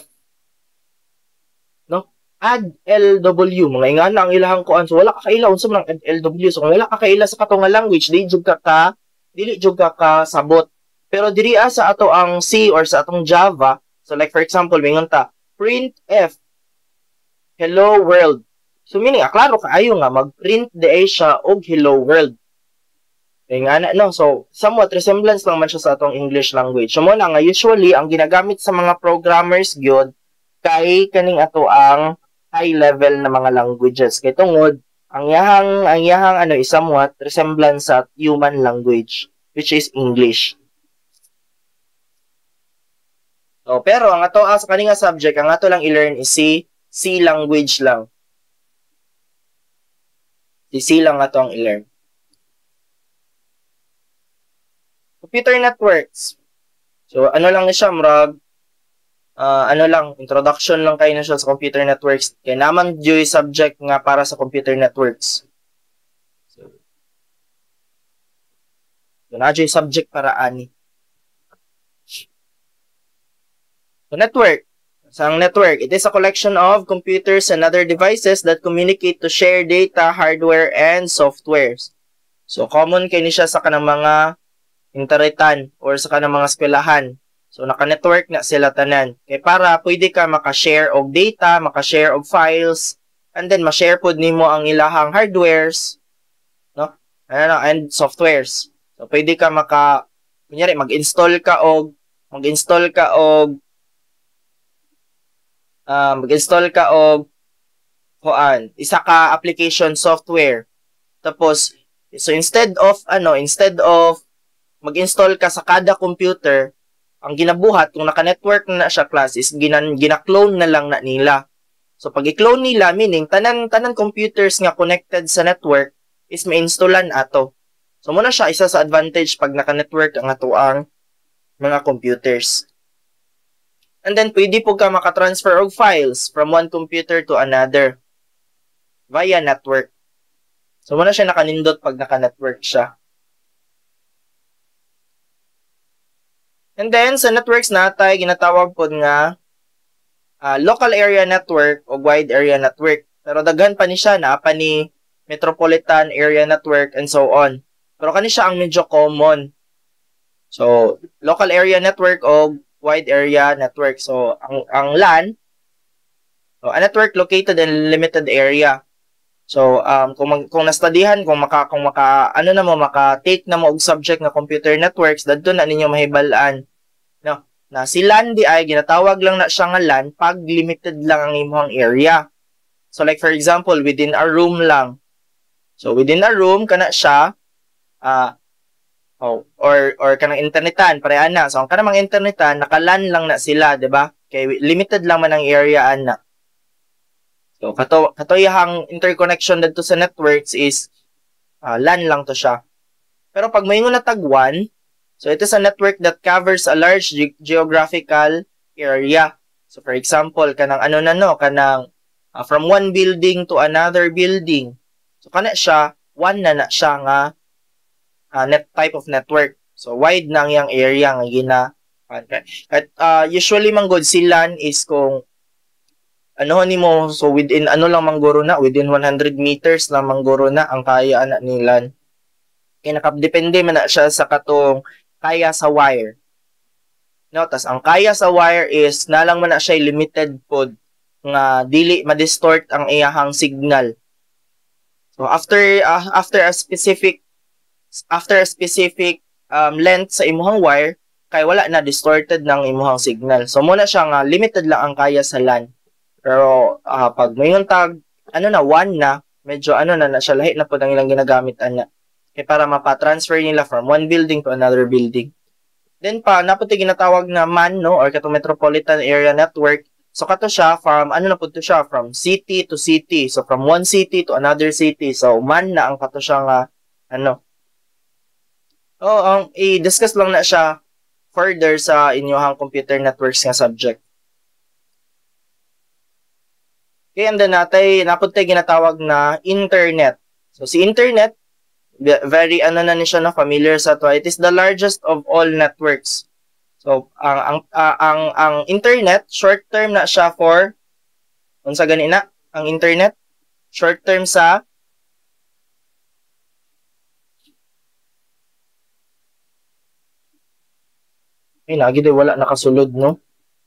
no, add L W, mga ingana ang ilahang kuan. So wala ka kaila unsa man ang L W. So kung wala ka kaila sa katong nga language, dili jud ka ka dili jud ka ka sabot. Pero diri sa ato ang C or sa atong Java, so like for example mingon ta print F hello world. So meaning aklaro kaayo nga mag-print di siya og hello world. Kaya nga na, no? So, somewhat resemblance lang man siya sa atong English language. So, muna nga, usually, ang ginagamit sa mga programmers gyud kay kaning ato ang high level na mga languages. Kay tungod, ang yahang, ang yahang, ano, is somewhat resemblance sa human language, which is English. So, pero, ang ato, ah, sa kaninga subject, ang ato lang i-learn is C, C language lang. Si C lang ato ang i-learn. Computer networks. So, ano lang na siya, mrag, uh, ano lang, introduction lang kayo na siya sa computer networks. Kaya naman yung subject nga para sa computer networks. So, yun na yung subject para ani. So, network. So, ang network, it is a collection of computers and other devices that communicate to share data, hardware, and softwares. So, common kayo siya sa kanang mga internetan or sa kanang mga eskwelahan. So, naka-network na sila tanan. Kaya para pwede ka maka-share og data, maka-share og files, and then ma-share pod nimo ang ilahang hardwares, no? Ano, and softwares. So, pwede ka maka, kunyari, mag-install ka og, mag-install ka og, uh, mag-install ka og, kuan, isa ka application software. Tapos, so instead of, ano, instead of, mag-install ka sa kada computer, ang ginabuhat, kung naka-network na siya class, is ginan, gina-clone na lang na nila. So, pag i-clone nila, meaning, tanan, tanan computers nga connected sa network, is ma-installan ato. So, muna siya, isa sa advantage pag naka-network ang ato ang mga computers. And then, pwede po ka maka-transfer of files from one computer to another via network. So, muna siya nakanindot pag naka-network siya. And then, sa networks natay, ginatawag po nga uh, local area network o wide area network. Pero daghan pa ni siya, naa pa ni metropolitan area network and so on. Pero kani siya ang medyo common. So, local area network o wide area network. So ang ang LAN, so, a network located in limited area. So um kung mag, kung nastudihan kung maka kung maka ano na mo maka-take na mo og subject na computer networks, dadto na ninyo mahibal-an no na si LAN di ay ginatawag lang na siya nga LAN pag limited lang ang imong area. So like for example, within a room lang. So within a room kana siya uh, oh, or or kanang internetan pareha na. So ang kanang mga internetan naka-LAN lang na sila, di ba? Kay limited lang man ang area ana. So kato katoyahang interconnection dito sa networks is uh, LAN lang to siya. Pero pag may nga natagwan, so it is a network that covers a large ge geographical area. So for example, kanang ano na no, kanang uh, from one building to another building. So kana siya, one na na siya nga uh, net type of network. So wide na yang area nga gina. At uh, usually man good si LAN is kung ano ni mo, so within ano lang mangguro na, within one hundred meters lang mangguro na ang kaya na ni LAN. Kaya nakadepende man na siya sa katong kaya sa wire. No, tas ang kaya sa wire is nalang man na siya limited pod nga dili ma-distort ang iyahang signal. So after uh, after a specific after a specific um, length sa imong wire, kay wala na distorted ng imong signal. So muna siya nga limited lang ang kaya sa LAN. Pero uh, pag may tag ano na one na, medyo ano na na siya lahi na po ang ilang ginagamit ana. Kaya para mapa-transfer nila from one building to another building. Then pa naputi ginatawag na M A N no or kato Metropolitan Area Network. So kato siya from ano na po to siya from city to city. So from one city to another city. So M A N na ang kato siya nga ano. Oh, ang um, i-discuss lang na siya further sa inyohang computer networks nga subject. Okay, and then natay napunta ginatawag na internet. So si internet, very ano na ni siya na familiar sa to. It is the largest of all networks. So ang ang uh, ang ang internet short term na siya for unsa gani na ang internet short term sa ay nagi day wala nakasulod no.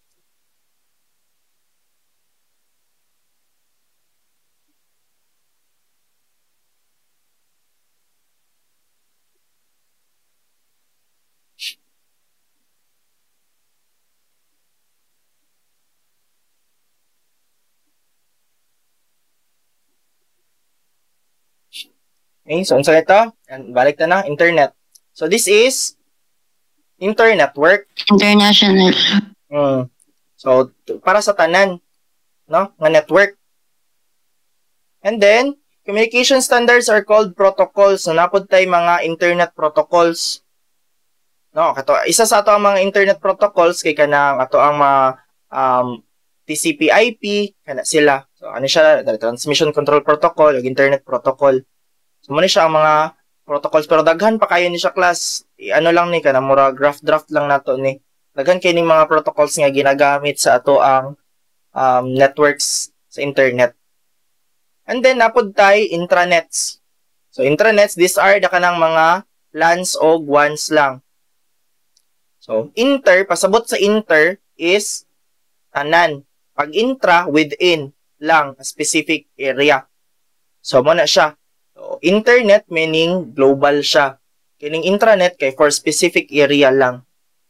Okay, so unsa ito? And balik na na internet. So this is internetwork. International. Hmm. So para sa tanan, no, nga network. And then communication standards are called protocols. So napod tay mga internet protocols. No, kato isa sa ato ang mga internet protocols kay kanang ato ang mga um, T C P I P kana sila. So ano siya, transmission control protocol ug internet protocol. So mo ni siya ang mga protocols pero daghan pa kayo ni siya class. I, ano lang ni kana mura graph draft lang nato ni. Daghan kay ning mga protocols nga ginagamit sa ato ang um, networks sa internet. And then napod tay intranets. So intranets, these are the kanang mga LANs o WANs lang. So inter, pasabot sa inter is tanan. Pag intra, within lang a specific area. So mo na siya. So, internet meaning global siya. Kining intranet kay for specific area lang.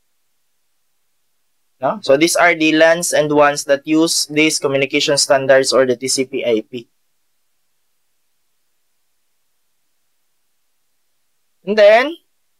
No? So these are the LANs and WANs that use these communication standards or the T C P I P. And then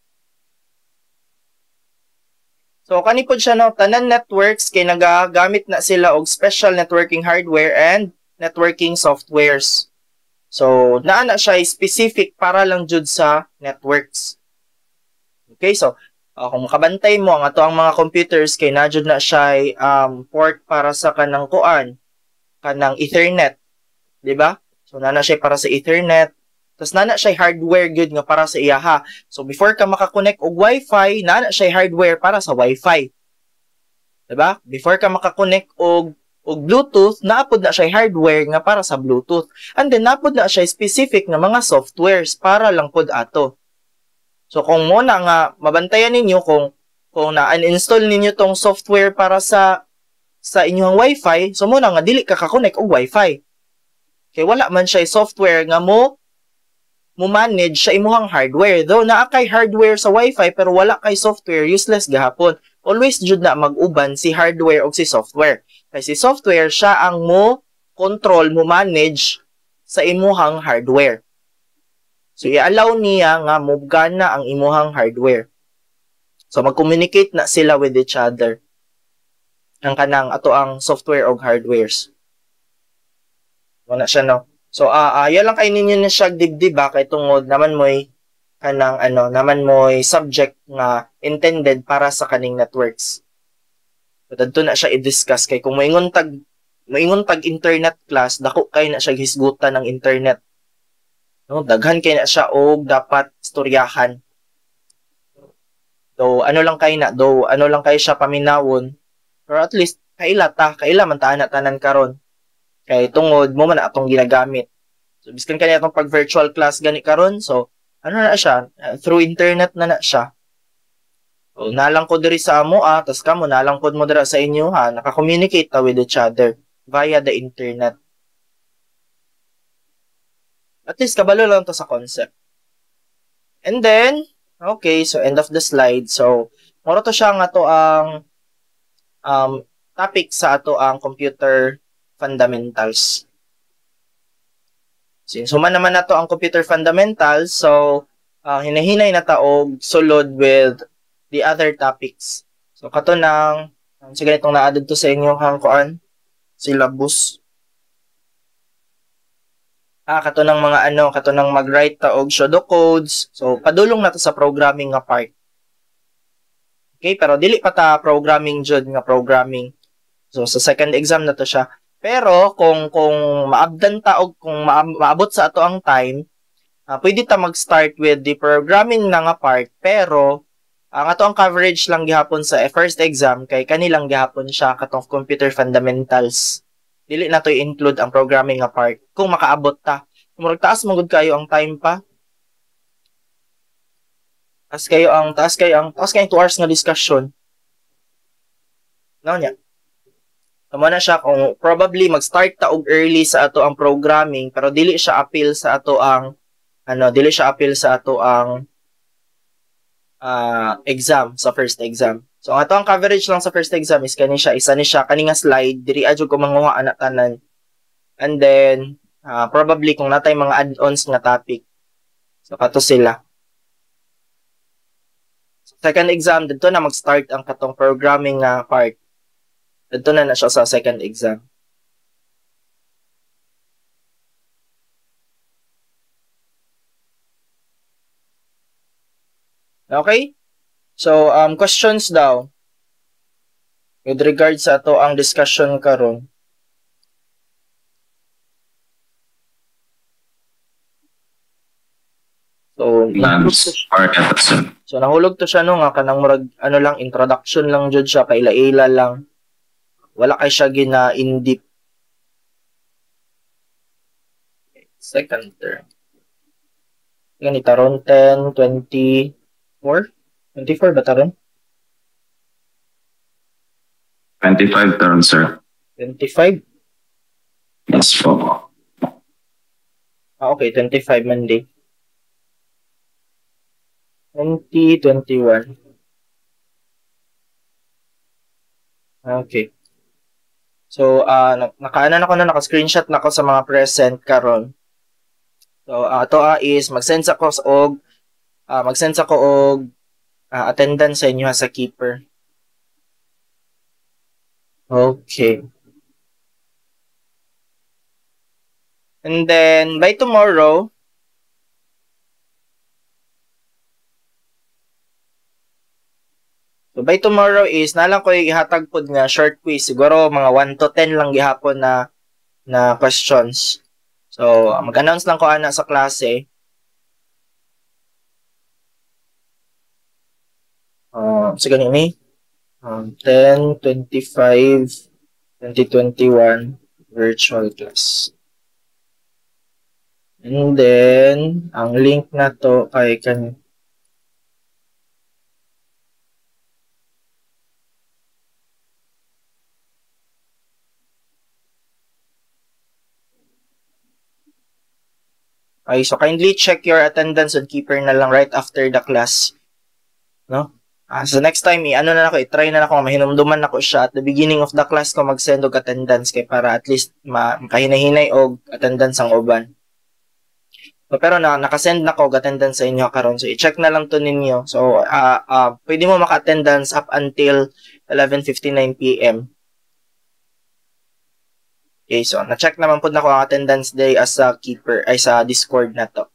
so kani pod siya no, tanan networks kay nagagamit na sila og special networking hardware and networking softwares. So naa na siya specific para lang jud sa networks. Okay, so uh, kung makabantay mo ang ato ang mga computers kay na jud na siya um, port para sa kanang kuan, kanang Ethernet, di ba? So naa na siya para sa Ethernet. Tapos naa na siya hardware good nga para sa iyaha. So before ka makakonect og Wi-Fi, naa na siya hardware para sa Wi-Fi. Diba? Before ka makakonect og og Bluetooth, naapod na siya hardware nga para sa Bluetooth. And then naapod na siya specific nga mga softwares para lang pod ato. So kung mo na nga mabantayan ninyo kung kung na-uninstall ninyo tong software para sa sa inyong Wi-Fi, so muna nga dili ka ka-connect og Wi-Fi. Kay wala man siya software nga mo mo manage sa imuhang hardware. Though naa kay hardware sa Wi-Fi pero wala kay software, useless gahapon. Always jud na mag-uban si hardware o si software. Kay si software siya ang mo control, mo manage sa imuhang hardware. So i-allow niya nga mugana ang imuhang hardware. So mag-communicate na sila with each other. Ang kanang ato ang software o hardwares. Wala siya no. So ah uh, uh, lang kay ninyo na siya dibdib ba kay tungod naman mo'y kanang ano, naman mo'y subject nga intended para sa kaning networks. So dadto na siya i-discuss kay kung moingon tag moingon tag internet class, dako kay na siya hisgutan ng internet. No, daghan kay na siya og dapat istoryahan. So ano lang kay na, do ano lang kay siya paminawon. Or at least kaila ta, kaila man ta na tanan karon. Kay tungod mo man atong ginagamit. So biskan kani atong pag virtual class gani karon, so ano na siya, uh, through internet na na siya. So nalang ko diri sa amo ah, tas kamo nalang ko mo dira sa inyo ha, naka-communicate ta with each other via the internet. At least kabalo lang to sa concept. And then, okay, so end of the slide. So, moro to siya nga to ang um, topic sa ato ang computer fundamentals. So, suman naman na to ang computer fundamentals. So, uh, hinahinay na ta og sulod with the other topics. So, kato nang, sige itong na-added to sa inyo hang kuan, syllabus. Ah, kato ng mga ano, kato ng mag-write ta og pseudocodes. So, padulong na to sa programming nga part. Okay, pero dili pa ta programming jud nga programming. So, sa second exam na to siya. Pero, kung kung maabdan ta og kung maabot sa ato ang time, uh, pwede ta mag-start with the programming na nga part. Pero, ang ato ang coverage lang gihapon sa first exam, kay kanilang gihapon siya katong computer fundamentals. Dili na to i-include ang programming nga part kung makaabot ta. Kung magtaas magud kayo ang time pa. Taas kayo ang taas kayo ang taas kayo two hours nga discussion. No nya. Tama na siya kung probably mag-start ta og early sa ato ang programming pero dili siya appeal sa ato ang ano, dili siya appeal sa ato ang uh, exam sa first exam. So ato ang coverage lang sa first exam is kani siya isa ni siya kani nga slide diri adyo ko manguha anak tanan. And then uh, probably kung natay mga add-ons nga topic. So kato sila. Second exam dito na mag-start ang katong programming nga part. Dito na na siya sa second exam. Okay? So, um, questions daw. With regards sa ato ang discussion karon. So, so nahulog to siya no nga kanang murag ano lang introduction lang jud siya paila-ila lang. Wala kay siya gina in deep. Second term. Gani taron ten, twenty-four? twenty-four ba taron? twenty-five taron, sir. twenty-five? Yes po. Ah, okay, twenty-five Monday. twenty twenty-one. Okay. So, uh, nakaanan ako na, naka-screenshot na ako sa mga present karon. So, uh, ito uh, is mag-send ako og uh, mag-send ako og uh, attendance sa inyo ha, sa keeper. Okay. And then, by tomorrow, so by tomorrow is, nalang ko ihatag pod nga short quiz. Siguro mga one to ten lang gihapon na na questions. So, mag-announce lang ko ana sa klase. Uh, sige nini. Um, ten, twenty-five, twenty twenty-one virtual class. And then, ang link na to kay kan Okay, so kindly check your attendance on Keeper na lang right after the class. No? Ah, so next time, i-ano na ako, i-try na ako, mahinumduman ako siya at the beginning of the class ko mag-send og attendance kay para at least ma makahinahinay og attendance ang uban. So, pero na naka-send na ko og attendance sa inyo karon. So i-check na lang to ninyo. So uh, uh, pwede mo maka-attendance up until eleven fifty-nine p m Okay, so na-check naman po na ko ang attendance day as a keeper ay sa Discord na to.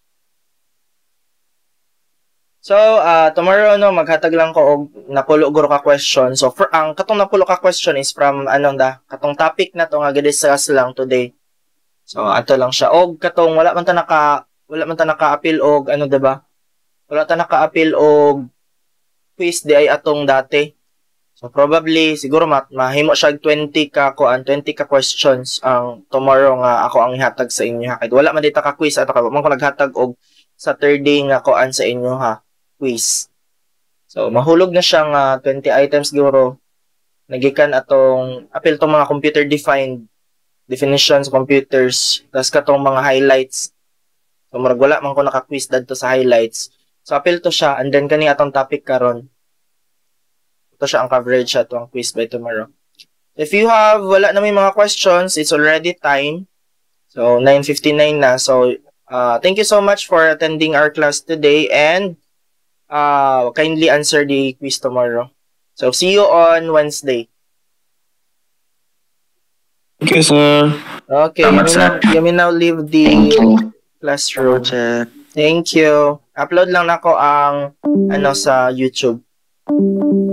So, uh, tomorrow, no, maghatag lang ko og napulo guro ka question. So, for, ang katong napulo ka question is from, anong da, katong topic na to nga gi-discuss lang today. So, ato lang siya. Og katong, wala man ta naka, wala man ta naka-appeal og, ano, diba? Wala ta naka-appeal og quiz di ay atong dati. So, probably, siguro, ma mahimo siya twenty ka, kuan, twenty ka questions ang tomorrow nga ako ang ihatag sa inyo, ha? Kahit wala man dito ka quiz, ato ka, man ko naghatag og Saturday nga kuan sa inyo, ha? Quiz. So, mahulog na siyang uh, twenty items siguro. Nagikan atong apil tong mga computer-defined definitions, computers, tas katong mga highlights. So, marag wala man ko naka-quiz dadto sa highlights. So, apil to siya, and then kani atong topic karon. Ito siya ang coverage sa atong quiz by tomorrow. If you have, wala na may mga questions, it's already time. So, nine fifty-nine na. So, uh, thank you so much for attending our class today, and Uh, kindly answer the quiz tomorrow. So, see you on Wednesday. Thank you, sir. Okay, you may, now, you may now leave the classroom. Thank you. Upload lang nako ang ano sa YouTube.